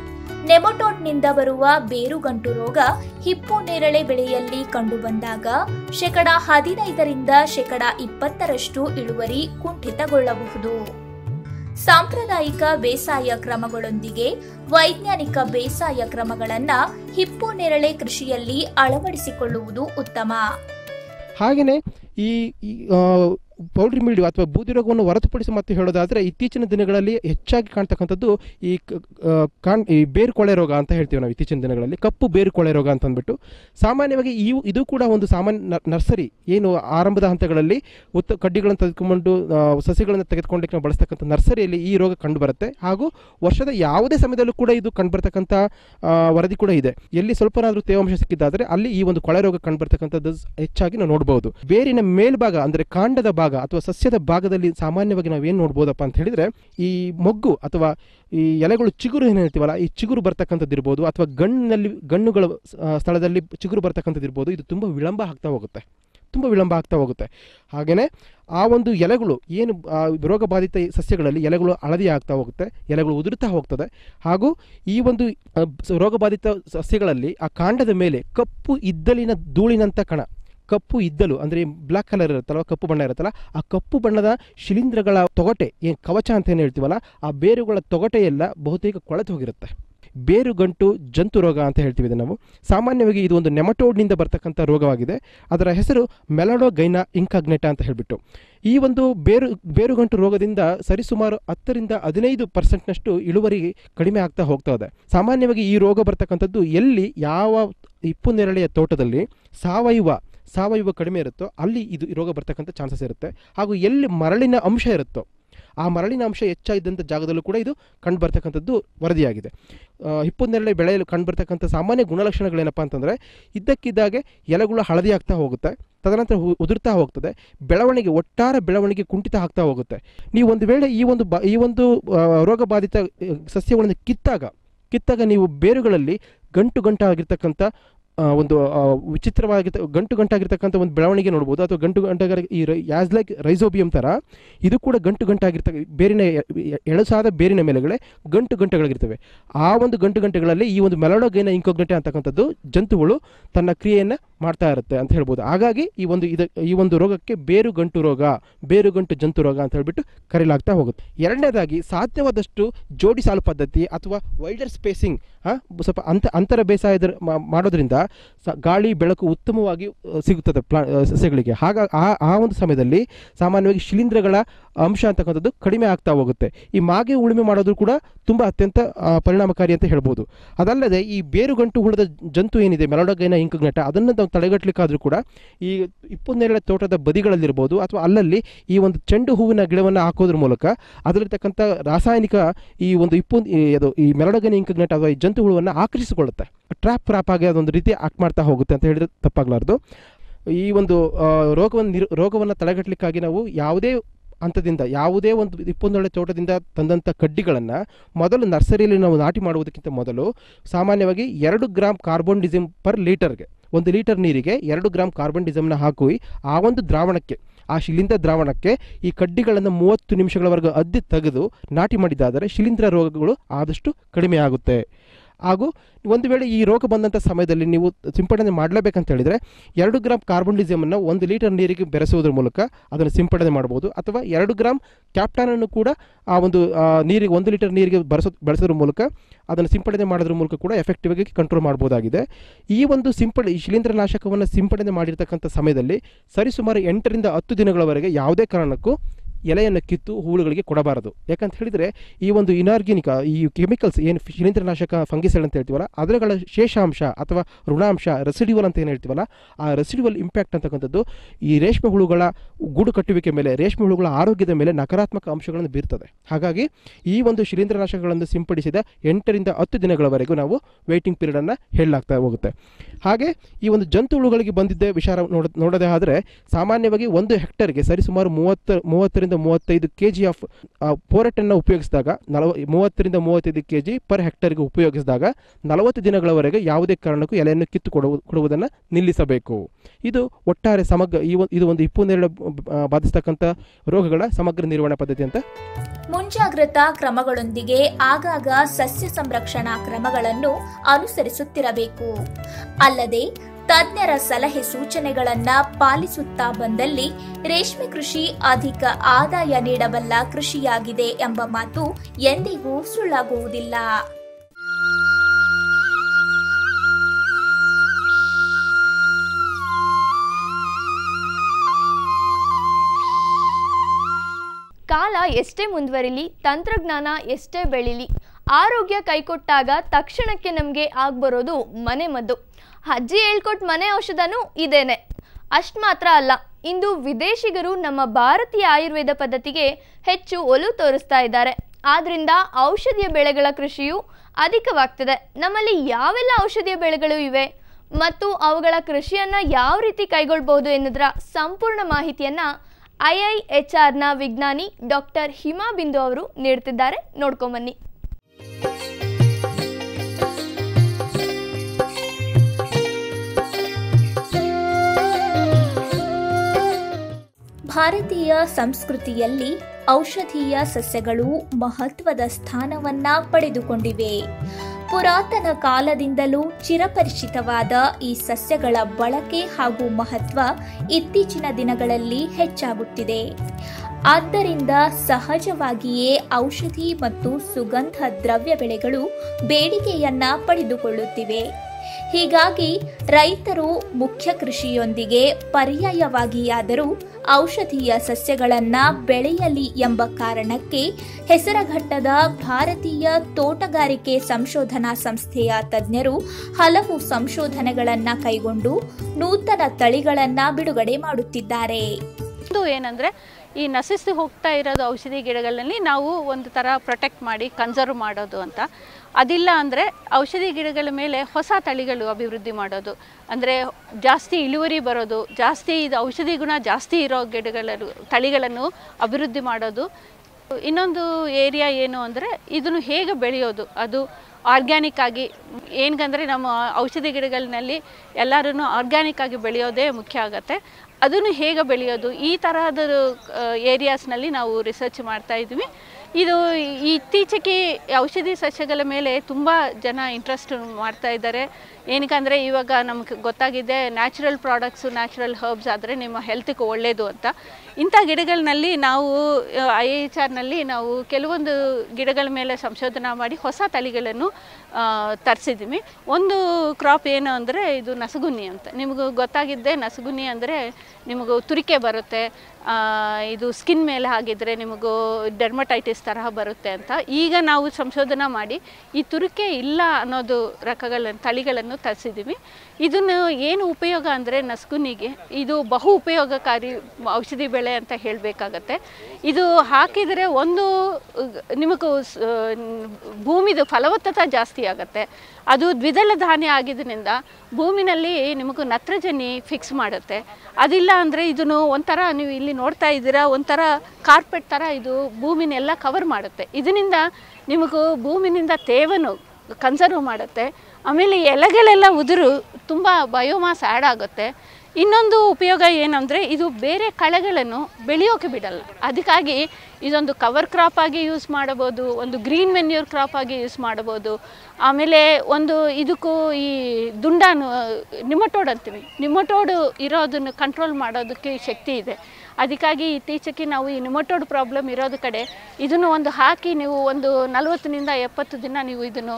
ನೆಮಟೋಡ್ನಿಂದ ಬರುವ ಬೇರುಗಂಟು ರೋಗ ಹಿಪ್ಪು ನೇರಳೆ ಬೆಳೆಯಲ್ಲಿ ಕಂಡುಬಂದಾಗ ಶೇಕಡ ಹದಿನೈದರಿಂದ ಶೇಕಡ ಇಪ್ಪತ್ತರಷ್ಟು ಇಳುವರಿ ಕುಂಠಿತಗೊಳ್ಳಬಹುದು. ಸಾಂಪ್ರದಾಯಿಕ ಬೇಸಾಯ ಕ್ರಮಗಳೊಂದಿಗೆ ವೈಜ್ಞಾನಿಕ ಬೇಸಾಯ ಕ್ರಮಗಳನ್ನು ಹಿಪ್ಪು ನೇರಳೆ ಕೃಷಿಯಲ್ಲಿ ಅಳವಡಿಸಿಕೊಳ್ಳುವುದು ಉತ್ತಮ. ಹಾಗೆಯೇ ಈ ಪೌಲ್ಟ್ರಿ ಮಿಲ್ಡ್ಯೂ ಅಥವಾ ಬೂದಿ ರೋಗವನ್ನು ಹೊರತುಪಡಿಸಿ ಮತ್ತೆ ಹೇಳೋದಾದರೆ ಇತ್ತೀಚಿನ ದಿನಗಳಲ್ಲಿ ಹೆಚ್ಚಾಗಿ ಕಾಣ್ತಕ್ಕಂಥದ್ದು ಈ ಕಾಣ್ ಈ ಬೇರು ಕೊಳೆ ರೋಗ ಅಂತ ಹೇಳ್ತೀವಿ ನಾವು. ಇತ್ತೀಚಿನ ದಿನಗಳಲ್ಲಿ ಕಪ್ಪು ಬೇರು ಕೊಳೆ ರೋಗ ಅಂತ ಅಂದ್ಬಿಟ್ಟು ಸಾಮಾನ್ಯವಾಗಿ ಈ ಇದು ಕೂಡ ಒಂದು ಸಾಮಾನ್ಯ ನರ್ಸರಿ ಏನು ಆರಂಭದ ಹಂತಗಳಲ್ಲಿ ಉತ್ತ ಕಡ್ಡಿಗಳನ್ನು ತೆಗೆದುಕೊಂಡು ಸಸಿಗಳನ್ನು ತೆಗೆದುಕೊಂಡಕ್ಕೆ ನಾವು ಬಳಸ್ತಕ್ಕಂಥ ನರ್ಸರಿಯಲ್ಲಿ ಈ ರೋಗ ಕಂಡುಬರುತ್ತೆ. ಹಾಗೂ ವರ್ಷದ ಯಾವುದೇ ಸಮಯದಲ್ಲೂ ಕೂಡ ಇದು ಕಂಡುಬರ್ತಕ್ಕಂಥ ವರದಿ ಕೂಡ ಇದೆ. ಎಲ್ಲಿ ಸ್ವಲ್ಪನಾದರೂ ತೇವಾಂಶ ಸಿಕ್ಕಿದ್ದಾದರೆ ಅಲ್ಲಿ ಈ ಒಂದು ಕೊಳೆ ರೋಗ ಕಂಡುಬರ್ತಕ್ಕಂಥದ್ದು ಹೆಚ್ಚಾಗಿ ನಾವು ನೋಡಬಹುದು. ಬೇರಿನ ಮೇಲ್ಭಾಗ ಅಂದರೆ ಕಾಂಡದ ಭಾಗ ಅಥವಾ ಸಸ್ಯದ ಭಾಗದಲ್ಲಿ ಸಾಮಾನ್ಯವಾಗಿ ನಾವೇನು ನೋಡ್ಬೋದಪ್ಪ ಅಂತ ಹೇಳಿದ್ರೆ ಈ ಮೊಗ್ಗು ಅಥವಾ ಈ ಎಲೆಗಳು ಚಿಗುರು ಏನು ಹೇಳ್ತೀವಲ್ಲ ಈ ಚಿಗುರು ಬರ್ತಕ್ಕಂಥದ್ದು ಇರ್ಬೋದು ಅಥವಾ ಗಣ್ಣಿನಲ್ಲಿ ಗಣ್ಣುಗಳ ಸ್ಥಳದಲ್ಲಿ ಚಿಗುರು ಬರ್ತಕ್ಕಂಥದ್ದು ಇರ್ಬೋದು. ಇದು ತುಂಬ ವಿಳಂಬ ಆಗ್ತಾ ಹೋಗುತ್ತೆ ತುಂಬ ವಿಳಂಬ ಆಗ್ತಾ ಹೋಗುತ್ತೆ. ಹಾಗೆಯೇ ಆ ಒಂದು ಎಲೆಗಳು ಏನು ರೋಗ ಬಾಧಿತ ಸಸ್ಯಗಳಲ್ಲಿ ಎಲೆಗಳು ಹಳದಿ ಆಗ್ತಾ ಹೋಗುತ್ತೆ, ಎಲೆಗಳು ಉದುರುತ್ತಾ ಹೋಗ್ತದೆ. ಹಾಗೂ ಈ ಒಂದು ರೋಗಬಾಧಿತ ಸಸ್ಯಗಳಲ್ಲಿ ಆ ಕಾಂಡದ ಮೇಲೆ ಕಪ್ಪು ಇದ್ದಲಿನ ಧೂಳಿನಂಥ ಕಣ ಕಪ್ಪು ಇದ್ದಲು ಅಂದರೆ ಬ್ಲ್ಯಾಕ್ ಕಲರ್ ಇರುತ್ತಲ್ವ ಕಪ್ಪು ಬಣ್ಣ ಇರುತ್ತಲ್ಲ ಆ ಕಪ್ಪು ಬಣ್ಣದ ಶಿಲೀಂಧ್ರಗಳ ತೊಗಟೆ ಏನು ಕವಚ ಅಂತ ಏನು ಹೇಳ್ತೀವಲ್ಲ ಆ ಬೇರುಗಳ ತೊಗಟೆ ಎಲ್ಲ ಬಹುತೇಕ ಕೊಳೆತು ಹೋಗಿರುತ್ತೆ. ಬೇರುಗಂಟು ಜಂತು ರೋಗ ಅಂತ ಹೇಳ್ತೀವಿ ಇದನ್ನು ನಾವು. ಸಾಮಾನ್ಯವಾಗಿ ಇದು ಒಂದು ನೆಮಟೋಡ್ನಿಂದ ಬರ್ತಕ್ಕಂಥ ರೋಗವಾಗಿದೆ. ಅದರ ಹೆಸರು ಮೆಲಡೋಗೈನಾ ಇಂಕಾಗ್ನೆಟಾ ಅಂತ ಹೇಳಿಬಿಟ್ಟು. ಈ ಒಂದು ಬೇರು ಬೇರುಗಂಟು ರೋಗದಿಂದ ಸರಿಸುಮಾರು ಹತ್ತರಿಂದ ಹದಿನೈದು ಪರ್ಸೆಂಟ್ನಷ್ಟು ಇಳುವರಿ ಕಡಿಮೆ ಆಗ್ತಾ ಹೋಗ್ತಾ ಇದೆ. ಸಾಮಾನ್ಯವಾಗಿ ಈ ರೋಗ ಬರ್ತಕ್ಕಂಥದ್ದು ಎಲ್ಲಿ ಯಾವ ಹಿಪ್ಪು ನೇರಳೆಯ ತೋಟದಲ್ಲಿ ಸಾವಯವ ಸಾವಯವ ಕಡಿಮೆ ಇರುತ್ತೋ ಅಲ್ಲಿ ಇದು ರೋಗ ಬರ್ತಕ್ಕಂಥ ಚಾನ್ಸಸ್ ಇರುತ್ತೆ. ಹಾಗೂ ಎಲ್ಲಿ ಮರಳಿನ ಅಂಶ ಇರುತ್ತೋ ಆ ಮರಳಿನ ಅಂಶ ಹೆಚ್ಚಾಗಿದ್ದಂಥ ಜಾಗದಲ್ಲೂ ಕೂಡ ಇದು ಕಂಡು ಬರ್ತಕ್ಕಂಥದ್ದು ವರದಿಯಾಗಿದೆ. ಹಿಪ್ಪು ನೇರಳೆ ಬೆಳೆಯಲು ಕಂಡು ಬರ್ತಕ್ಕಂಥ ಸಾಮಾನ್ಯ ಗುಣಲಕ್ಷಣಗಳೇನಪ್ಪ ಅಂತಂದರೆ ಇದ್ದಕ್ಕಿದ್ದಾಗೆ ಎಲೆಗಳು ಹಳದಿ ಆಗ್ತಾ ಹೋಗುತ್ತೆ, ತದನಂತರ ಉದುರ್ತಾ ಹೋಗ್ತದೆ, ಬೆಳವಣಿಗೆ ಒಟ್ಟಾರೆ ಬೆಳವಣಿಗೆ ಕುಂಠಿತ ಆಗ್ತಾ ಹೋಗುತ್ತೆ. ನೀವು ಒಂದು ವೇಳೆ ಈ ಒಂದು ಬ ಈ ಒಂದು ರೋಗ ಬಾಧಿತ ಸಸ್ಯಗಳನ್ನು ಕಿತ್ತಾಗ ಕಿತ್ತಾಗ ನೀವು ಬೇರುಗಳಲ್ಲಿ ಗಂಟು ಗಂಟಾಗಿರ್ತಕ್ಕಂಥ ಒಂದು ವಿಚಿತ್ರವಾಗಿ ಗಂಟು ಗಂಟಾಗಿರ್ತಕ್ಕಂಥ ಒಂದು ಬೆಳವಣಿಗೆ ನೋಡ್ಬೋದು. ಅಥವಾ ಗಂಟು ಗಂಟಾಗಿ ಈ ಯಾಸ್ ಲೈಕ್ ರೈಸೋಬಿಯಂ ಥರ ಇದು ಕೂಡ ಗಂಟು ಗಂಟಾಗಿರ್ತಕ್ಕ ಬೇರಿನ ಎಳಸಾದ ಬೇರಿನ ಮೇಲೆಗಳೇ ಗಂಟು ಗಂಟೆಗಳಿರ್ತವೆ. ಆ ಒಂದು ಗಂಟು ಗಂಟೆಗಳಲ್ಲಿ ಈ ಒಂದು ಮೆಲಡೋಗೈನಾ ಇಂಕಾಗ್ನೆಟಾ ಅಂತಕ್ಕಂಥದ್ದು ಜಂತುಗಳು ತನ್ನ ಕ್ರಿಯೆಯನ್ನು ಮಾಡ್ತಾ ಇರುತ್ತೆ ಅಂತ ಹೇಳ್ಬೋದು. ಹಾಗಾಗಿ ಈ ಒಂದು ಇದು ಈ ಒಂದು ರೋಗಕ್ಕೆ ಬೇರುಗಂಟು ರೋಗ, ಬೇರುಗಂಟು ಜಂತು ರೋಗ ಅಂತ ಹೇಳ್ಬಿಟ್ಟು ಕರೆಯಲಾಗ್ತಾ ಹೋಗುತ್ತೆ. ಎರಡನೇದಾಗಿ ಸಾಧ್ಯವಾದಷ್ಟು ಜೋಡಿ ಸಾಲು ಪದ್ಧತಿ ಅಥವಾ ವೈಡರ್ ಸ್ಪೇಸಿಂಗ್, ಸ್ವಲ್ಪ ಅಂತ ಅಂತರ ಬೇಸಾಯದ ಮಾಡೋದ್ರಿಂದ ಸ ಗಾಳಿ ಬೆಳಕು ಉತ್ತಮವಾಗಿ ಸಿಗುತ್ತದೆ ಪ್ಲಾ ಸಸ್ಯಗಳಿಗೆ. ಹಾಗ ಆ ಆ ಒಂದು ಸಮಯದಲ್ಲಿ ಸಾಮಾನ್ಯವಾಗಿ ಶಿಲೀಂಧ್ರಗಳ ಅಂಶ ಅಂತಕ್ಕಂಥದ್ದು ಕಡಿಮೆ ಆಗ್ತಾ ಹೋಗುತ್ತೆ. ಈ ಮಾಗೆ ಉಳುಮೆ ಮಾಡೋದು ಕೂಡ ತುಂಬ ಅತ್ಯಂತ ಪರಿಣಾಮಕಾರಿ ಅಂತ ಹೇಳ್ಬೋದು. ಅದಲ್ಲದೆ ಈ ಬೇರುಗಂಟು ಹುಳದ ಜಂತು ಏನಿದೆ ಮೆಲೋಡೋಗೈನ ಇಂಕಗ್ನೇಟ, ಅದನ್ನು ನಾವು ತಡೆಗಟ್ಟಲಿಕ್ಕಾದರೂ ಕೂಡ ಈ ಇಪ್ಪನ್ನೇರಳೆ ತೋಟದ ಬದಿಗಳಲ್ಲಿರ್ಬೋದು ಅಥವಾ ಅಲ್ಲಲ್ಲಿ ಈ ಒಂದು ಚೆಂಡು ಹೂವಿನ ಗಿಡವನ್ನು ಹಾಕೋದ್ರ ಮೂಲಕ ಅದರಲ್ಲಿರ್ತಕ್ಕಂಥ ರಾಸಾಯನಿಕ ಈ ಒಂದು ಇಪ್ಪು ಅದು ಈ ಮೆಲೋಡೋಗೈನ ಇಂಕಗ್ನೇಟ ಅಥವಾ ಈ ಜಂತು ಹುಳುವನ್ನು ಆಕರ್ಷಿಸಿಕೊಳ್ಳುತ್ತೆ. ಟ್ರ್ಯಾಪ್ ಟ್ರ್ಯಾಪ್ ಆಗಿ ಅದೊಂದು ರೀತಿ ಆಕ್ಟ್ ಮಾಡ್ತಾ ಹೋಗುತ್ತೆ ಅಂತ ಹೇಳಿದ್ರೆ ತಪ್ಪಾಗಲಾರ್ದು. ಈ ಒಂದು ರೋಗವನ್ನು ನಿರ್ ರೋಗವನ್ನು ತಡೆಗಟ್ಟಲಿಕ್ಕಾಗಿ ನಾವು ಯಾವುದೇ ಹಂತದಿಂದ ಯಾವುದೇ ಒಂದು ಇಪ್ಪೊಂದೊಳ್ಳೆ ತೋಟದಿಂದ ತಂದಂಥ ಕಡ್ಡಿಗಳನ್ನು ಮೊದಲು ನರ್ಸರಿಯಲ್ಲಿ ನಾವು ನಾಟಿ ಮಾಡುವುದಕ್ಕಿಂತ ಮೊದಲು ಸಾಮಾನ್ಯವಾಗಿ ಎರಡು ಗ್ರಾಮ್ ಕಾರ್ಬನ್ ಡಿಸಮ್ ಪರ್ ಲೀಟರ್ಗೆ, ಒಂದು ಲೀಟರ್ ನೀರಿಗೆ ಎರಡು ಗ್ರಾಮ್ ಕಾರ್ಬನ್ ಡಿಸಮ್ನ ಹಾಕಿ ಆ ಒಂದು ದ್ರಾವಣಕ್ಕೆ, ಆ ಶಿಲೀಂಧ್ರ ದ್ರಾವಣಕ್ಕೆ ಈ ಕಡ್ಡಿಗಳನ್ನು ಮೂವತ್ತು ನಿಮಿಷಗಳವರೆಗೂ ಅದ್ದಿ ತೆಗೆದು ನಾಟಿ ಮಾಡಿದಾದರೆ ಶಿಲೀಂಧ್ರ ರೋಗಗಳು ಆದಷ್ಟು ಕಡಿಮೆ ಆಗುತ್ತೆ. ಹಾಗೂ ಒಂದು ವೇಳೆ ಈ ರೋಗ ಬಂದಂಥ ಸಮಯದಲ್ಲಿ ನೀವು ಸಿಂಪಡಣೆ ಮಾಡಲೇಬೇಕಂತ ಹೇಳಿದರೆ ಎರಡು ಗ್ರಾಮ್ ಕಾರ್ಬನ್ ಡಿಸಮನ್ನು ಒಂದು ಲೀಟರ್ ನೀರಿಗೆ ಬೆರೆಸುವುದರ ಮೂಲಕ ಅದನ್ನು ಸಿಂಪಡಣೆ ಮಾಡ್ಬೋದು. ಅಥವಾ ಎರಡು ಗ್ರಾಮ್ ಕ್ಯಾಪ್ಟಾನನ್ನು ಕೂಡ ಆ ಒಂದು ನೀರಿಗೆ ಒಂದು ಲೀಟರ್ ನೀರಿಗೆ ಬೆರೆಸೋ ಬೆಳೆಸೋದ್ರ ಮೂಲಕ ಅದನ್ನು ಸಿಂಪಡಣೆ ಮಾಡೋದ್ರ ಮೂಲಕ ಕೂಡ ಎಫೆಕ್ಟಿವ್ ಆಗಿ ಕಂಟ್ರೋಲ್ ಮಾಡ್ಬೋದಾಗಿದೆ. ಈ ಒಂದು ಸಿಂಪಡ ಈ ಶಿಲೀಂಧ್ರನಾಶಕವನ್ನು ಸಿಂಪಡಣೆ ಮಾಡಿರ್ತಕ್ಕಂಥ ಸಮಯದಲ್ಲಿ ಸರಿಸುಮಾರು ಎಂಟರಿಂದ ಹತ್ತು ದಿನಗಳವರೆಗೆ ಯಾವುದೇ ಕಾರಣಕ್ಕೂ ಎಲೆಯನ್ನು ಕಿತ್ತು ಹೂಳುಗಳಿಗೆ ಕೊಡಬಾರದು. ಯಾಕಂತ ಹೇಳಿದರೆ ಈ ಒಂದು ಇನಾರ್ಗ್ಯಾನಿಕ್ ಈ ಕೆಮಿಕಲ್ಸ್ ಏನು ಶಿಲೀಂಧ್ರನಾಶಕ ಫಂಗಿಸೈಡ್ ಅಂತ ಹೇಳ್ತೀವಲ್ಲ ಅದರಗಳ ಶೇಷಾಂಶ ಅಥವಾ ಋಣಾಂಶ ರೆಸಿಡ್ಯುವಲ್ ಅಂತ ಏನು ಹೇಳ್ತೀವಲ್ಲ ಆ ರೆಸಿಡ್ಯುವಲ್ ಇಂಪ್ಯಾಕ್ಟ್ ಅಂತಕ್ಕಂಥದ್ದು ಈ ರೇಷ್ಮೆ ಹುಳುಗಳ ಗೂಡು ಕಟ್ಟುವಿಕೆ ಮೇಲೆ, ರೇಷ್ಮೆ ಹುಳುಗಳ ಆರೋಗ್ಯದ ಮೇಲೆ ನಕಾರಾತ್ಮಕ ಅಂಶಗಳನ್ನು ಬೀರ್ತದೆ. ಹಾಗಾಗಿ ಈ ಒಂದು ಶಿಲೀಂಧ್ರನಾಶಕಗಳನ್ನು ಸಿಂಪಡಿಸಿದ ಎಂಟರಿಂದ ಹತ್ತು ದಿನಗಳವರೆಗೂ ನಾವು ವೇಟಿಂಗ್ ಪೀರಿಯಡನ್ನು ಹೇಳಲಾಗ್ತಾ ಹೋಗುತ್ತೆ. ಹಾಗೆ ಈ ಒಂದು ಜಂತು ಹುಳುಗಳಿಗೆ ಬಂದಿದ್ದ ವಿಚಾರ ನೋಡ ನೋಡೋದೇ ಆದರೆ ಸಾಮಾನ್ಯವಾಗಿ ಒಂದು ಹೆಕ್ಟರ್ಗೆ ಸರಿಸುಮಾರು ಮೂವತ್ತು ಮೂವತ್ತರಿಂದ ಮೂವತ್ತೈದು ಕೆ ಜಿ ಆಫ್ ಪೋರೆಟನ್ನು ಉಪಯೋಗಿಸಿದಾಗ ನಲವ ಮೂವತ್ತರಿಂದ ಮೂವತ್ತೈದು ಕೆ ಜಿ ಪರ್ ಹೆಕ್ಟರ್ಗೆ ಉಪಯೋಗಿಸಿದಾಗ ನಲವತ್ತು ದಿನಗಳವರೆಗೆ ಯಾವುದೇ ಕಾರಣಕ್ಕೂ ಎಲೆಯನ್ನು ಕಿತ್ತು ಕೊಡುವ ಕೊಡುವುದನ್ನು ನಿಲ್ಲಿಸಬೇಕು. ಇದು ಒಟ್ಟಾರೆ ಸಮಗ್ರ ಈ ಇದು ಒಂದು ಇಪ್ಪನ್ನೆರಡು ಬಾಧಿಸ್ತಕ್ಕಂಥ ರೋಗಗಳ ಸಮಗ್ರ ನಿರ್ವಹಣಾ ಪದ್ಧತಿ ಅಂತ. ಮುಂಜಾಗ್ರತಾ ಕ್ರಮಗಳೊಂದಿಗೆ ಆಗಾಗ ಸಸ್ಯ ಸಂರಕ್ಷಣಾ ಕ್ರಮಗಳನ್ನು ಅನುಸರಿಸುತ್ತಿರಬೇಕು. ಅಲ್ಲದೆ ತಜ್ಞರ ಸಲಹೆ ಸೂಚನೆಗಳನ್ನ ಪಾಲಿಸುತ್ತಾ ಬಂದಲ್ಲಿ ರೇಷ್ಮೆ ಕೃಷಿ ಅಧಿಕ ಆದಾಯ ನೀಡಬಲ್ಲ ಕೃಷಿಯಾಗಿದೆ ಎಂಬ ಮಾತು ಎಂದಿಗೂ ಸುಳ್ಳಾಗುವುದಿಲ್ಲ. ಕಾಲ ಎಷ್ಟೇ ಮುಂದುವರಿಲಿ, ತಂತ್ರಜ್ಞಾನ ಎಷ್ಟೇ ಬೆಳೀಲಿ, ಆರೋಗ್ಯ ಕೈಕೊಟ್ಟಾಗ ತಕ್ಷಣಕ್ಕೆ ನಮಗೆ ಆಗ್ಬರೋದು ಮನೆ ಮದ್ದು. ಅಜ್ಜಿ ಹೇಳ್ಕೊಟ್ಟು ಮನೆ ಔಷಧನೂ ಇದೇನೆ. ಅಷ್ಟು ಮಾತ್ರ ಅಲ್ಲ, ಇಂದು ವಿದೇಶಿಗರು ನಮ್ಮ ಭಾರತೀಯ ಆಯುರ್ವೇದ ಪದ್ಧತಿಗೆ ಹೆಚ್ಚು ಒಲವು ತೋರಿಸ್ತಾ ಇದ್ದಾರೆ. ಆದ್ದರಿಂದ ಔಷಧಿಯ ಬೆಳೆಗಳ ಕೃಷಿಯು ಅಧಿಕವಾಗ್ತಿದೆ. ನಮ್ಮಲ್ಲಿ ಯಾವೆಲ್ಲ ಔಷಧಿಯ ಬೆಳೆಗಳು ಇವೆ ಮತ್ತು ಅವುಗಳ ಕೃಷಿಯನ್ನು ಯಾವ ರೀತಿ ಕೈಗೊಳ್ಳಬಹುದು ಎನ್ನುವುದರ ಸಂಪೂರ್ಣ ಮಾಹಿತಿಯನ್ನು ಐ ಐ ಎಚ್ ಆರ್ನ ವಿಜ್ಞಾನಿ ಡಾಕ್ಟರ್ ಹಿಮಾ ಬಿಂದು ಅವರು ನೀಡುತ್ತಿದ್ದಾರೆ. ನೋಡ್ಕೊಂಬನ್ನಿ. ಭಾರತೀಯ ಸಂಸ್ಕೃತಿಯಲ್ಲಿ ಔಷಧೀಯ ಸಸ್ಯಗಳು ಮಹತ್ವದ ಸ್ಥಾನವನ್ನ ಪಡೆದುಕೊಂಡಿವೆ. ಪುರಾತನ ಕಾಲದಿಂದಲೂ ಚಿರಪರಿಚಿತವಾದ ಈ ಸಸ್ಯಗಳ ಬಳಕೆ ಹಾಗೂ ಮಹತ್ವ ಇತ್ತೀಚಿನ ದಿನಗಳಲ್ಲಿ ಹೆಚ್ಚಾಗುತ್ತಿದೆ. ಆದ್ದರಿಂದ ಸಹಜವಾಗಿಯೇ ಔಷಧಿ ಮತ್ತು ಸುಗಂಧ ದ್ರವ್ಯ ಬೆಳೆಗಳು ಬೇಡಿಕೆಯನ್ನ ಪಡೆದುಕೊಳ್ಳುತ್ತಿವೆ. ಹೀಗಾಗಿ ರೈತರು ಮುಖ್ಯ ಕೃಷಿಯೊಂದಿಗೆ ಪರ್ಯಾಯವಾಗಿಯಾದರೂ ಔಷಧೀಯ ಸಸ್ಯಗಳನ್ನ ಬೆಳೆಯಲಿ ಎಂಬ ಕಾರಣಕ್ಕೆ ಹೆಸರಘಟ್ಟದ ಭಾರತೀಯ ತೋಟಗಾರಿಕೆ ಸಂಶೋಧನಾ ಸಂಸ್ಥೆಯ ತಜ್ಞರು ಹಲವು ಸಂಶೋಧನೆಗಳನ್ನ ಕೈಗೊಂಡು ನೂತನ ತಳಿಗಳನ್ನ ಬಿಡುಗಡೆ ಮಾಡುತ್ತಿದ್ದಾರೆ. ಒಂದು ಏನಂದ್ರೆ ಈ ನಶಿಸಿ ಹೋಗ್ತಾ ಇರೋದು ಔಷಧಿ ಗಿಡಗಳಲ್ಲಿ ನಾವು ಒಂದು ಥರ ಪ್ರೊಟೆಕ್ಟ್ ಮಾಡಿ ಕನ್ಸರ್ವ್ ಮಾಡೋದು ಅಂತ. ಅದಿಲ್ಲ ಅಂದರೆ ಔಷಧಿ ಗಿಡಗಳ ಮೇಲೆ ಹೊಸ ತಳಿಗಳು ಅಭಿವೃದ್ಧಿ ಮಾಡೋದು, ಅಂದರೆ ಜಾಸ್ತಿ ಇಳುವರಿ ಬರೋದು, ಜಾಸ್ತಿ ಇದು ಔಷಧಿ ಗುಣ ಜಾಸ್ತಿ ಇರೋ ಗಿಡಗಳನ್ನು ತಳಿಗಳನ್ನು ಅಭಿವೃದ್ಧಿ ಮಾಡೋದು. ಇನ್ನೊಂದು ಏರಿಯಾ ಏನು ಅಂದರೆ ಇದನ್ನು ಹೇಗೆ ಬೆಳೆಯೋದು, ಅದು ಆರ್ಗ್ಯಾನಿಕ್ ಆಗಿ. ಏನಂದರೆ ನಮ್ಮ ಔಷಧಿ ಗಿಡಗಳಲ್ಲಿ ಎಲ್ಲರೂ ಆರ್ಗ್ಯಾನಿಕ್ ಆಗಿ ಬೆಳೆಯೋದೇ ಮುಖ್ಯ ಆಗುತ್ತೆ. ಅದನ್ನು ಹೇಗೆ ಬೆಳೆಯೋದು, ಈ ತರಹದ ಏರಿಯಾಸ್ನಲ್ಲಿ ನಾವು ರಿಸರ್ಚ್ ಮಾಡ್ತಾ ಇದ್ವಿ. ಇದು ಇತ್ತೀಚೆಗೆ ಔಷಧಿ ಸಸ್ಯಗಳ ಮೇಲೆ ತುಂಬ ಜನ ಇಂಟ್ರೆಸ್ಟ್ ಮಾಡ್ತಾ ಇದ್ದಾರೆ. ಏನಕ್ಕಂದರೆ ಇವಾಗ ನಮಗೆ ಗೊತ್ತಾಗಿದೆ ನ್ಯಾಚುರಲ್ ಪ್ರಾಡಕ್ಟ್ಸು ನ್ಯಾಚುರಲ್ ಹರ್ಬ್ಸ್ ಆದರೆ ನಿಮ್ಮ ಹೆಲ್ತ್ಗೆ ಒಳ್ಳೆಯದು ಅಂತ. ಇಂಥ ಗಿಡಗಳಲ್ಲಿ ನಾವು ಐ ಎಚ್ ಆರ್ನಲ್ಲಿ ನಾವು ಕೆಲವೊಂದು ಗಿಡಗಳ ಮೇಲೆ ಸಂಶೋಧನೆ ಮಾಡಿ ಹೊಸ ತಳಿಗಳನ್ನು ತರಿಸಿದ್ದೀವಿ. ಒಂದು ಕ್ರಾಪ್ ಏನು ಅಂದರೆ ಇದು ನಸಗುನ್ನಿ ಅಂತ. ನಿಮಗೂ ಗೊತ್ತಾಗಿದ್ದೆ ನಸಗುನ್ನಿ ಅಂದರೆ ನಿಮಗೂ ತುರಿಕೆ ಬರುತ್ತೆ, ಇದು ಸ್ಕಿನ್ ಮೇಲೆ ಹಾಗಿದ್ರೆ ನಿಮಗೂ ಡೆರ್ಮಟೈಟಿಸ್ ತರಹ ಬರುತ್ತೆ ಅಂತ. ಈಗ ನಾವು ಸಂಶೋಧನೆ ಮಾಡಿ ಈ ತುರಿಕೆ ಇಲ್ಲ ಅನ್ನೋದು ರಕಗಳನ್ನು ತಳಿಗಳನ್ನು ತರಿಸಿದ್ದೀವಿ. ಇದನ್ನು ಏನು ಉಪಯೋಗ ಅಂದರೆ ನಸಗುನ್ನಿಗೆ ಇದು ಬಹು ಉಪಯೋಗಕಾರಿ ಔಷಧಿ ಬೆಳೆ ಅಂತ ಹೇಳಬೇಕಾಗತ್ತೆ. ಇದು ಹಾಕಿದರೆ ಒಂದು ನಿಮಗೂ ಭೂಮಿದು ಫಲವತ್ತತೆ ಜಾಸ್ತಿ ಆಗುತ್ತೆ. ಅದು ದ್ವಿದಳ ಧಾನ್ಯ ಆಗಿದ್ದರಿಂದ ಭೂಮಿನಲ್ಲಿ ನಿಮಗೂ ನತ್ರಜನಿ ಫಿಕ್ಸ್ ಮಾಡುತ್ತೆ. ಅದಿಲ್ಲ ಅಂದರೆ ಇದನ್ನು ಒಂಥರ ನೀವು ಇಲ್ಲಿ ನೋಡ್ತಾ ಇದ್ದೀರಾ ಒಂಥರ ಕಾರ್ಪೆಟ್ ಥರ ಇದು ಭೂಮಿನೆಲ್ಲ ಕವರ್ ಮಾಡುತ್ತೆ. ಇದರಿಂದ ನಿಮಗೂ ಭೂಮಿನಿಂದ ತೇವನ್ನು ಕನ್ಸರ್ವ್ ಮಾಡುತ್ತೆ. ಆಮೇಲೆ ಎಲೆಗಳೆಲ್ಲ ಉದುರು ತುಂಬ ಬಯೋಮಾಸ್ ಆ್ಯಡ್ ಆಗುತ್ತೆ. ಇನ್ನೊಂದು ಉಪಯೋಗ ಏನಂದರೆ ಇದು ಬೇರೆ ಕಳೆಗಳನ್ನು ಬೆಳೆಯೋಕೆ ಬಿಡಲ್ಲ. ಅದಕ್ಕಾಗಿ ಇದೊಂದು ಕವರ್ ಕ್ರಾಪ್ ಆಗಿ ಯೂಸ್ ಮಾಡಬಹುದು, ಒಂದು ಗ್ರೀನ್ ಮೆನ್ಯೂರ್ ಕ್ರಾಪ್ ಆಗಿ ಯೂಸ್ ಮಾಡಬಹುದು. ಆಮೇಲೆ ಒಂದು ಇದಕ್ಕೂ ಈ ದುಂಡಾನು ನಿಮಟೋಡ್ ಅಂತೀವಿ, ನಿಮಟೋಡು ಇರೋದನ್ನು ಕಂಟ್ರೋಲ್ ಮಾಡೋದಕ್ಕೆ ಶಕ್ತಿ ಇದೆ. ಅದಕ್ಕಾಗಿ ಇತ್ತೀಚೆಗೆ ನಾವು ಈ ನಿಮಟೋಡ್ ಪ್ರಾಬ್ಲಮ್ ಇರೋದು ಕಡೆ ಇದನ್ನು ಒಂದು ಹಾಕಿ ನೀವು ಒಂದು ನಲವತ್ತರಿಂದ ಎಪ್ಪತ್ತು ದಿನ ನೀವು ಇದನ್ನು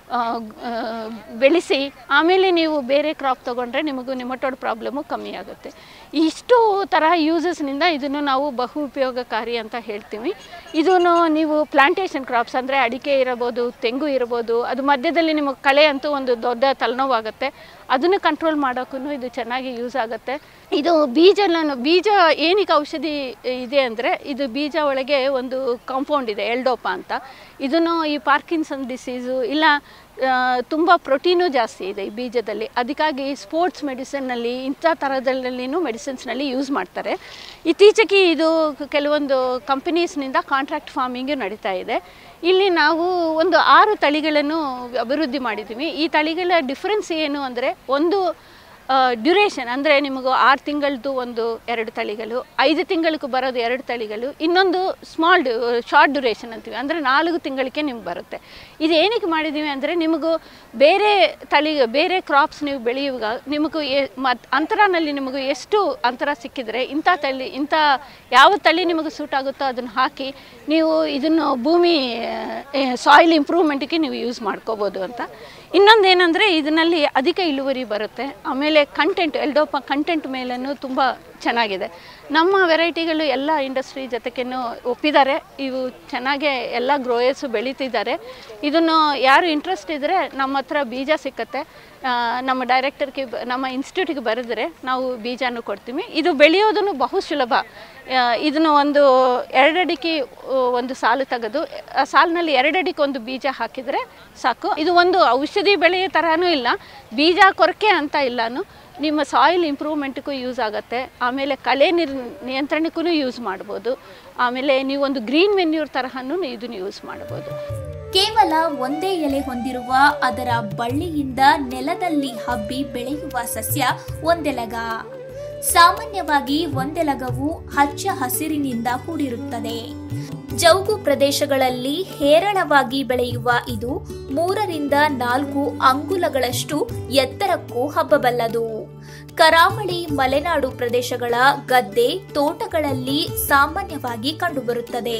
ಬೆಳೆಸಿ ಆಮೇಲೆ ನೀವು ಬೇರೆ ಕ್ರಾಪ್ ತೊಗೊಂಡ್ರೆ ನಿಮಗೂ ನಿಮಟೋಡ್ ಪ್ರಾಬ್ಲಮ್ಮು ಕಮ್ಮಿ ಆಗುತ್ತೆ. ಇಷ್ಟು ತರಹ ಯೂಸಸ್ನಿಂದ ಇದನ್ನು ನಾವು ಬಹು ಉಪಯೋಗಕಾರಿ ಅಂತ ಹೇಳ್ತೀವಿ. ಇದನ್ನು ನೀವು ಪ್ಲಾಂಟೇಶನ್ ಕ್ರಾಪ್ಸ್ ಅಂದರೆ ಅಡಿಕೆ ಇರಬಹುದು, ತೆಂಗು ಇರಬಹುದು, ಅದು ಮಧ್ಯದಲ್ಲಿ ನಿಮಗೆ ಕಳೆ ಅಂತೂ ಒಂದು ದೊಡ್ಡ ತಲೆನೋವಾಗುತ್ತೆ, ಅದನ್ನು ಕಂಟ್ರೋಲ್ ಮಾಡೋಕ್ಕೂ ಇದು ಚೆನ್ನಾಗಿ ಯೂಸ್ ಆಗುತ್ತೆ. ಇದು ಬೀಜನ ಬೀಜ ಏನಕ್ಕೆ ಔಷಧಿ ಇದೆ ಅಂದರೆ ಇದು ಬೀಜ ಒಳಗೆ ಒಂದು ಕಾಂಪೌಂಡ್ ಇದೆ ಎಲ್ಡೋಪಾ ಅಂತ. ಇದನ್ನು ಈ ಪಾರ್ಕಿನ್ಸನ್ ಡಿಸೀಸು ಇಲ್ಲ ತುಂಬ ಪ್ರೋಟೀನು ಜಾಸ್ತಿ ಇದೆ ಈ ಬೀಜದಲ್ಲಿ. ಅದಕ್ಕಾಗಿ ಸ್ಪೋರ್ಟ್ಸ್ ಮೆಡಿಸಿನ್ನಲ್ಲಿ ಇಂಥ ಥರದಲ್ಲಿನೂ ಮೆಡಿಸಿನ್ಸ್ನಲ್ಲಿ ಯೂಸ್ ಮಾಡ್ತಾರೆ. ಇತ್ತೀಚೆಗೆ ಇದು ಕೆಲವೊಂದು ಕಂಪನೀಸ್ನಿಂದ ಕಾಂಟ್ರಾಕ್ಟ್ ಫಾರ್ಮಿಂಗು ನಡೀತಾ ಇದೆ. ಇಲ್ಲಿ ನಾವು ಒಂದು ಆರು ತಳಿಗಳನ್ನು ಅಭಿವೃದ್ಧಿ ಮಾಡಿದ್ದೀವಿ. ಈ ತಳಿಗಳ ಡಿಫ್ರೆನ್ಸ್ ಏನು ಅಂದರೆ ಒಂದು ಡ್ಯೂರೇಷನ್ ಅಂದರೆ ನಿಮಗೂ ಆರು ತಿಂಗಳದ್ದು ಒಂದು ಎರಡು ತಳಿಗಳು, ಐದು ತಿಂಗಳಿಗೆ ಬರೋದು ಎರಡು ತಳಿಗಳು, ಇನ್ನೊಂದು ಸ್ಮಾಲ್ ಡ್ಯೂ ಶಾರ್ಟ್ ಡ್ಯೂರೇಷನ್ ಅಂತೀವಿ ಅಂದರೆ ನಾಲ್ಕು ತಿಂಗಳಿಗೆ ನಿಮ್ಗೆ ಬರುತ್ತೆ. ಇದು ಏನಕ್ಕೆ ಮಾಡಿದ್ದೀವಿ ಅಂದರೆ ನಿಮಗೂ ಬೇರೆ ತಳಿ ಬೇರೆ ಕ್ರಾಪ್ಸ್ ನೀವು ಬೆಳೆಯುವಾಗ ನಿಮಗೂ ಎ ಮತ್ತು ಅಂತರನಲ್ಲಿ ನಿಮಗೂ ಎಷ್ಟು ಅಂತರ ಸಿಕ್ಕಿದರೆ ಇಂಥ ತಳಿ ಇಂಥ ಯಾವ ತಳಿ ನಿಮಗೆ ಸೂಟ್ ಆಗುತ್ತೋ ಅದನ್ನು ಹಾಕಿ ನೀವು ಇದನ್ನು ಭೂಮಿ ಸಾಯಿಲ್ ಇಂಪ್ರೂವ್ಮೆಂಟಿಗೆ ನೀವು ಯೂಸ್ ಮಾಡ್ಕೋಬೋದು ಅಂತ. ಇನ್ನೊಂದು ಏನಂದರೆ ಇದರಲ್ಲಿ ಅಧಿಕ ಇಳುವರಿ ಬರುತ್ತೆ. ಆಮೇಲೆ ಕಂಟೆಂಟ್ ಎಲ್ಡೋಪಾ ಕಂಟೆಂಟ್ ಮೇಲೂ ತುಂಬ ಚೆನ್ನಾಗಿದೆ. ನಮ್ಮ ವೆರೈಟಿಗಳು ಎಲ್ಲ ಇಂಡಸ್ಟ್ರಿ ಜೊತೆಗೇನು ಒಪ್ಪಿದ್ದಾರೆ. ಇವು ಚೆನ್ನಾಗೇ ಎಲ್ಲ ಗ್ರೋಯರ್ಸು ಬೆಳೀತಿದ್ದಾರೆ. ಇದನ್ನು ಯಾರು ಇಂಟ್ರೆಸ್ಟ್ ಇದ್ದರೆ ನಮ್ಮ ಹತ್ರ ಬೀಜ ಸಿಕ್ಕತ್ತೆ. ನಮ್ಮ ಡೈರೆಕ್ಟರ್ಗೆ ನಮ್ಮ ಇನ್ಸ್ಟಿಟ್ಯೂಟಿಗೆ ಬರೆದರೆ ನಾವು ಬೀಜನೂ ಕೊಡ್ತೀವಿ. ಇದು ಬೆಳೆಯೋದನ್ನು ಬಹು ಸುಲಭ. ಇದನ್ನು ಒಂದು ಎರಡಡಿಕೆ ಒಂದು ಸಾಲು ತೆಗೆದು ಆ ಸಾಲಿನಲ್ಲಿ ಎರಡಡಿಕೆ ಒಂದು ಬೀಜ ಹಾಕಿದರೆ ಸಾಕು. ಇದು ಒಂದು ಔಷಧಿ ಬೆಳೆಯ ಥರನೂ ಇಲ್ಲ, ಬೀಜ ಕೊರಕೆ ಅಂತ ಇಲ್ಲನು. ನಿಮ್ಮ ಸಾಯಿಲ್ ಇಂಪ್ರೂವ್ಮೆಂಟ್ಗೂ ಯೂಸ್ ಆಗುತ್ತೆ. ಆಮೇಲೆ ಕಳೆ ನಿರ್ ನಿಯಂತ್ರಣಕ್ಕೂ ಯೂಸ್ ಮಾಡ್ಬೋದು. ಆಮೇಲೆ ನೀವು ಒಂದು ಗ್ರೀನ್ ಮೆನ್ಯೂರ್ ತರಹನೂ ಇದನ್ನು ಯೂಸ್ ಮಾಡ್ಬೋದು. ಕೇವಲ ಒಂದೇ ಎಲೆ ಹೊಂದಿರುವ ಅದರ ಬಳ್ಳಿಯಿಂದ ನೆಲದಲ್ಲಿ ಹಬ್ಬಿ ಬೆಳೆಯುವ ಸಸ್ಯ ಒಂದೆಲಗ. ಸಾಮಾನ್ಯವಾಗಿ ಒಂದೆಲಗವು ಹಚ್ಚ ಹಸಿರಿನಿಂದ ಕೂಡಿರುತ್ತದೆ. ಜೌಗು ಪ್ರದೇಶಗಳಲ್ಲಿ ಹೇರಳವಾಗಿ ಬೆಳೆಯುವ ಇದು ಮೂರರಿಂದ ನಾಲ್ಕು ಅಂಗುಲಗಳಷ್ಟು ಎತ್ತರಕ್ಕೂ ಹಬ್ಬಬಲ್ಲದು. ಕರಾವಳಿ ಮಲೆನಾಡು ಪ್ರದೇಶಗಳ ಗದ್ದೆ ತೋಟಗಳಲ್ಲಿ ಸಾಮಾನ್ಯವಾಗಿ ಕಂಡುಬರುತ್ತದೆ.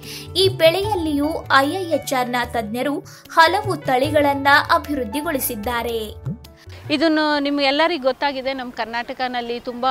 ಈ ಬೆಳೆಯಲ್ಲಿಯೂ ಐಐಎಚ್ಆರ್ನ ತಜ್ಞರು ಹಲವು ತಳಿಗಳನ್ನ ಅಭಿವೃದ್ಧಿಗೊಳಿಸಿದ್ದಾರೆ. ಇದನ್ನು ನಿಮಗೆಲ್ಲರಿಗೂ ಗೊತ್ತಾಗಿದೆ, ನಮ್ಮ ಕರ್ನಾಟಕನಲ್ಲಿ ತುಂಬ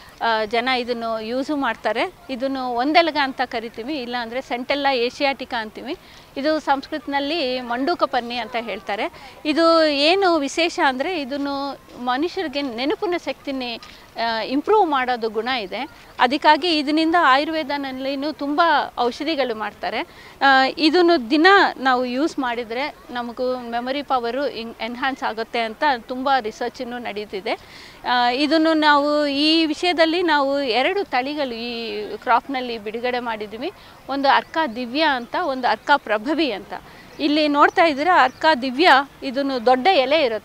ಜನ ಇದನ್ನು ಯೂಸು ಮಾಡ್ತಾರೆ. ಇದನ್ನು ಒಂದೆಲಗ ಅಂತ ಕರಿತೀವಿ, ಇಲ್ಲಾಂದರೆ ಸೆಂಟೆಲ್ಲಾ ಏಷಿಯಾಟಿಕಾ ಅಂತೀವಿ. ಇದು ಸಂಸ್ಕೃತನಲ್ಲಿ ಮಂಡೂಕ ಪನ್ನಿ ಅಂತ ಹೇಳ್ತಾರೆ. ಇದು ಏನು ವಿಶೇಷ ಅಂದರೆ ಇದನ್ನು ಮನುಷ್ಯರಿಗೆ ನೆನಪಿನ ಶಕ್ತಿನಿ ಇಂಪ್ರೂವ್ ಮಾಡೋದು ಗುಣ ಇದೆ. ಅದಕ್ಕಾಗಿ ಇದರಿಂದ ಆಯುರ್ವೇದನಲ್ಲಿನೂ ತುಂಬ ಔಷಧಿಗಳು ಮಾಡ್ತಾರೆ. ಇದನ್ನು ದಿನ ನಾವು ಯೂಸ್ ಮಾಡಿದರೆ ನಮಗೂ ಮೆಮೊರಿ ಪವರು ಎನ್ಹಾನ್ಸ್ ಆಗುತ್ತೆ ಅಂತ ತುಂಬ ರಿಸರ್ಚನ್ನು ನಡೀತಿದೆ. ಇದನ್ನು ನಾವು ಈ ವಿಷಯದಲ್ಲಿ ನಾವು ಎರಡು ತಳಿಗಳು ಈ ಕ್ರಾಪ್ನಲ್ಲಿ ಬಿಡುಗಡೆ ಮಾಡಿದ್ದೀವಿ. ಒಂದು ಅರ್ಕ ದಿವ್ಯ ಅಂತ, ಒಂದು ಅರ್ಕ ಪ್ರಭವಿ ಅಂತ. ಇಲ್ಲಿ ನೋಡ್ತಾ ಇದ್ದೀರಾ ಅರ್ಕ ದಿವ್ಯ, ಇದನ್ನು ದೊಡ್ಡ ಎಲೆ ಇರುತ್ತೆ,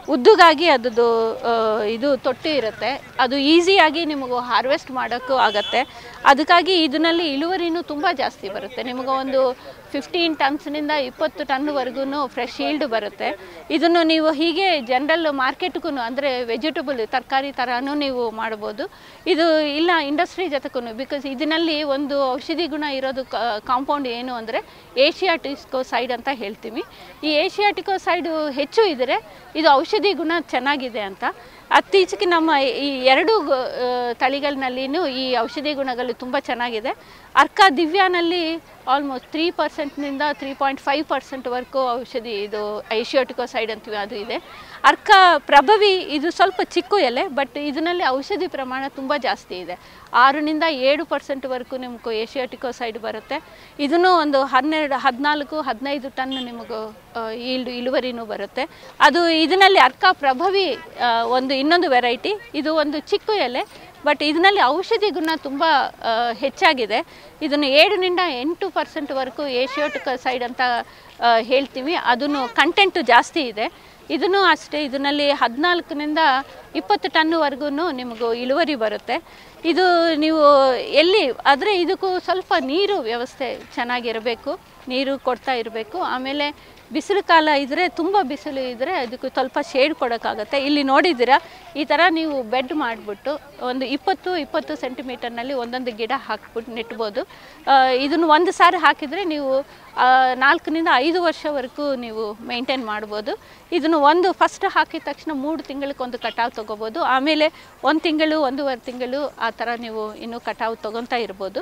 ಉದ್ದುಗಾಗಿ ಅದದ್ದು ಇದು ತೊಟ್ಟಿ ಇರುತ್ತೆ, ಅದು ಈಸಿಯಾಗಿ ನಿಮಗೂ ಹಾರ್ವೆಸ್ಟ್ ಮಾಡೋಕ್ಕೂ ಆಗುತ್ತೆ. ಅದಕ್ಕಾಗಿ ಇದರಲ್ಲಿ ಇಳುವರಿನೂ ತುಂಬ ಜಾಸ್ತಿ ಬರುತ್ತೆ. ನಿಮಗೆ ಒಂದು ಫಿಫ್ಟೀನ್ ಟನ್ಸ್ನಿಂದ ಇಪ್ಪತ್ತು ಟನ್ವರೆಗೂ ಫ್ರೆಶ್ ಈಲ್ಡ್ ಬರುತ್ತೆ. ಇದನ್ನು ನೀವು ಹೀಗೆ ಜನರಲ್ ಮಾರ್ಕೆಟ್ಗೂ ಅಂದರೆ ವೆಜಿಟೇಬಲ್ ತರಕಾರಿ ಥರನೂ ನೀವು ಮಾಡ್ಬೋದು. ಇದು ಇಲ್ಲ ಇಂಡಸ್ಟ್ರಿ ಜೊತೆಗೂ, ಬಿಕಾಸ್ ಇದರಲ್ಲಿ ಒಂದು ಔಷಧಿ ಗುಣ ಇರೋದು ಕಾಂಪೌಂಡ್ ಏನು ಅಂದರೆ ಏಷಿಯಾಟಿಕೋಸೈಡ್ ಅಂತ ಹೇಳ್ತೀವಿ. ಈ ಏಷಿಯಾಟಿಕೋಸೈಡ್ ಹೆಚ್ಚು ಇದ್ದರೆ ಇದು ಔಷಧಿ ಗುಣ ಚೆನ್ನಾಗಿದೆ ಅಂತ. ಅತ್ತೀಚೆಗೆ ನಮ್ಮ ಈ ಎರಡು ತಳಿಗಳಿನಲ್ಲಿನೂ ಈ ಔಷಧಿ ಗುಣಗಳು ತುಂಬ ಚೆನ್ನಾಗಿದೆ. ಅರ್ಕ ದಿವ್ಯಾನಲ್ಲಿ ಆಲ್ಮೋಸ್ಟ್ ತ್ರೀ ಪರ್ಸೆಂಟ್ನಿಂದ ತ್ರೀ ಪಾಯಿಂಟ್ ಫೈವ್ ಪರ್ಸೆಂಟ್ವರೆಗೂ ಔಷಧಿ ಇದು ಏಷಿಯಾಟಿಕೋಸೈಡ್ ಅಂತೀವಿ ಅದು ಇದೆ. ಅರ್ಕ ಪ್ರಭವಿ ಇದು ಸ್ವಲ್ಪ ಚಿಕ್ಕ ಎಲೆ, ಬಟ್ ಇದರಲ್ಲಿ ಔಷಧಿ ಪ್ರಮಾಣ ತುಂಬ ಜಾಸ್ತಿ ಇದೆ. ಆರರಿಂದ ಏಳು ಪರ್ಸೆಂಟ್ವರೆಗೂ ನಿಮಗೂ ಏಷಿಯಾಟಿಕೋಸೈಡ್ ಬರುತ್ತೆ. ಇದನ್ನು ಒಂದು ಹನ್ನೆರಡು ಹದಿನಾಲ್ಕು ಹದಿನೈದು ಟನ್ ನಿಮಗೂ ಈಲ್ಡ್ ಇಳುವರಿನೂ ಬರುತ್ತೆ. ಅದು ಇದರಲ್ಲಿ ಅರ್ಕ ಪ್ರಭವಿ ಒಂದು ಇನ್ನೊಂದು ವೆರೈಟಿ, ಇದು ಒಂದು ಚಿಕ್ಕ ಎಲೆ, ಬಟ್ ಇದರಲ್ಲಿ ಔಷಧಿ ಗುಣ ತುಂಬ ಹೆಚ್ಚಾಗಿದೆ. ಇದನ್ನು ಏಳರಿಂದ ಎಂಟು ಪರ್ಸೆಂಟ್ವರೆಗೂ ಏಷಿಯಾಟಿಕೋಸೈಡ್ ಅಂತ ಹೇಳ್ತೀವಿ. ಅದನ್ನು ಕಂಟೆಂಟು ಜಾಸ್ತಿ ಇದೆ. ಇದನ್ನು ಅಷ್ಟೇ, ಇದರಲ್ಲಿ ಹದಿನಾಲ್ಕರಿಂದ ಇಪ್ಪತ್ತು ಟನ್ವರೆಗೂ ನಿಮಗೂ ಇಳುವರಿ ಬರುತ್ತೆ. ಇದು ನೀವು ಎಲ್ಲಿ ಆದರೆ ಇದಕ್ಕೂ ಸ್ವಲ್ಪ ನೀರು ವ್ಯವಸ್ಥೆ ಚೆನ್ನಾಗಿರಬೇಕು, ನೀರು ಕೊಡ್ತಾ ಇರಬೇಕು. ಆಮೇಲೆ ಬಿಸಿಲು ಕಾಲ ಇದ್ದರೆ, ತುಂಬ ಬಿಸಿಲು ಇದ್ದರೆ ಅದಕ್ಕೆ ಸ್ವಲ್ಪ ಶೇಡ್ ಕೊಡೋಕ್ಕಾಗತ್ತೆ. ಇಲ್ಲಿ ನೋಡಿದ್ದೀರಾ ಈ ಥರ ನೀವು ಬೆಡ್ ಮಾಡಿಬಿಟ್ಟು ಒಂದು ಇಪ್ಪತ್ತು ಇಪ್ಪತ್ತು ಸೆಂಟಿಮೀಟರ್ನಲ್ಲಿ ಒಂದೊಂದು ಗಿಡ ಹಾಕ್ಬಿಟ್ಟು ನೆಟ್ಬೋದು. ಇದನ್ನು ಒಂದು ಸಾರಿ ಹಾಕಿದರೆ ನೀವು ನಾಲ್ಕರಿಂದ ಐದು ವರ್ಷವರೆಗೂ ನೀವು ಮೇಂಟೈನ್ ಮಾಡ್ಬೋದು. ಇದನ್ನು ಒಂದು ಫಸ್ಟ್ ಹಾಕಿದ ತಕ್ಷಣ ಮೂರು ತಿಂಗಳಿಗೊಂದು ಕಟಾವು ತೊಗೋಬೋದು. ಆಮೇಲೆ ಒಂದು ತಿಂಗಳು ಒಂದೂವರೆ ತಿಂಗಳು ಆ ಥರ ನೀವು ಇನ್ನೂ ಕಟಾವು ತೊಗೊತಾ ಇರ್ಬೋದು.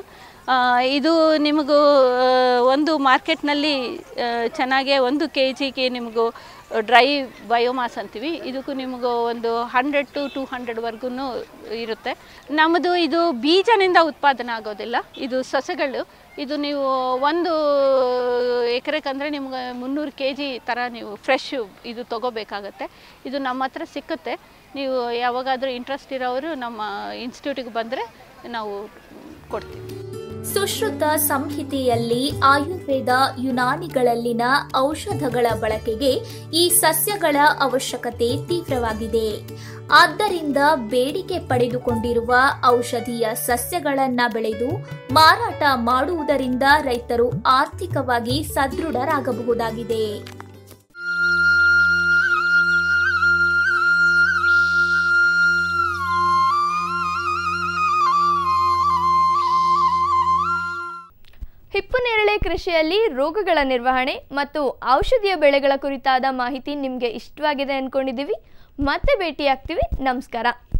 ಇದು ನಿಮಗೂ ಒಂದು ಮಾರ್ಕೆಟ್ನಲ್ಲಿ ಚೆನ್ನಾಗೆ ಒಂದು ಕೆ ಜಿಗೆ ನಿಮಗೂ ಡ್ರೈ ಬಯೋಮಾಸ್ ಅಂತೀವಿ, ಇದಕ್ಕೂ ನಿಮಗೂ ಒಂದು ಹಂಡ್ರೆಡ್ ಟು ಟೂ ಹಂಡ್ರೆಡ್ವರೆಗೂ ಇರುತ್ತೆ. ನಮ್ಮದು ಇದು ಬೀಜನಿಂದ ಉತ್ಪಾದನೆ ಆಗೋದಿಲ್ಲ, ಇದು ಸಸ್ಯಗಳು. ಇದು ನೀವು ಒಂದು ಎಕರೆಗೆ ಅಂದರೆ ನಿಮ್ಗೆ ಮುನ್ನೂರು ಕೆ ಜಿ ಥರ ನೀವು ಫ್ರೆಶ್ ಇದು ತೊಗೋಬೇಕಾಗತ್ತೆ. ಇದು ನಮ್ಮ ಹತ್ರ ಸಿಕ್ಕುತ್ತೆ. ನೀವು ಯಾವಾಗಾದರೂ ಇಂಟ್ರೆಸ್ಟ್ ಇರೋರು ನಮ್ಮ ಇನ್ಸ್ಟಿಟ್ಯೂಟಿಗೆ ಬಂದರೆ ನಾವು ಕೊಡ್ತೀವಿ. ಸುಶ್ರುತ ಸಂಹಿತೆಯಲ್ಲಿ ಆಯುರ್ವೇದ ಯುನಾನಿಗಳಲ್ಲಿನ ಔಷಧಗಳ ಬಳಕೆಗೆ ಈ ಸಸ್ಯಗಳ ಅವಶ್ಯಕತೆ ತೀವ್ರವಾಗಿದೆ. ಆದ್ದರಿಂದ ಬೇಡಿಕೆ ಪಡೆದುಕೊಂಡಿರುವ ಔಷಧೀಯ ಸಸ್ಯಗಳನ್ನು ಬೆಳೆದು ಮಾರಾಟ ಮಾಡುವುದರಿಂದ ರೈತರು ಆರ್ಥಿಕವಾಗಿ ಸದೃಢರಾಗಬಹುದಾಗಿದೆ. ಹಿಪ್ಪುನೇರಳೆ ಕೃಷಿಯಲ್ಲಿ ರೋಗಗಳ ನಿರ್ವಹಣೆ ಮತ್ತು ಔಷಧೀಯ ಬೆಳೆಗಳ ಕುರಿತಾದ ಮಾಹಿತಿ ನಿಮಗೆ ಇಷ್ಟವಾಗಿದೆ ಅಂದ್ಕೊಂಡಿದ್ದೀವಿ. ಮತ್ತೆ ಭೇಟಿಯಾಗ್ತೀವಿ. ನಮಸ್ಕಾರ.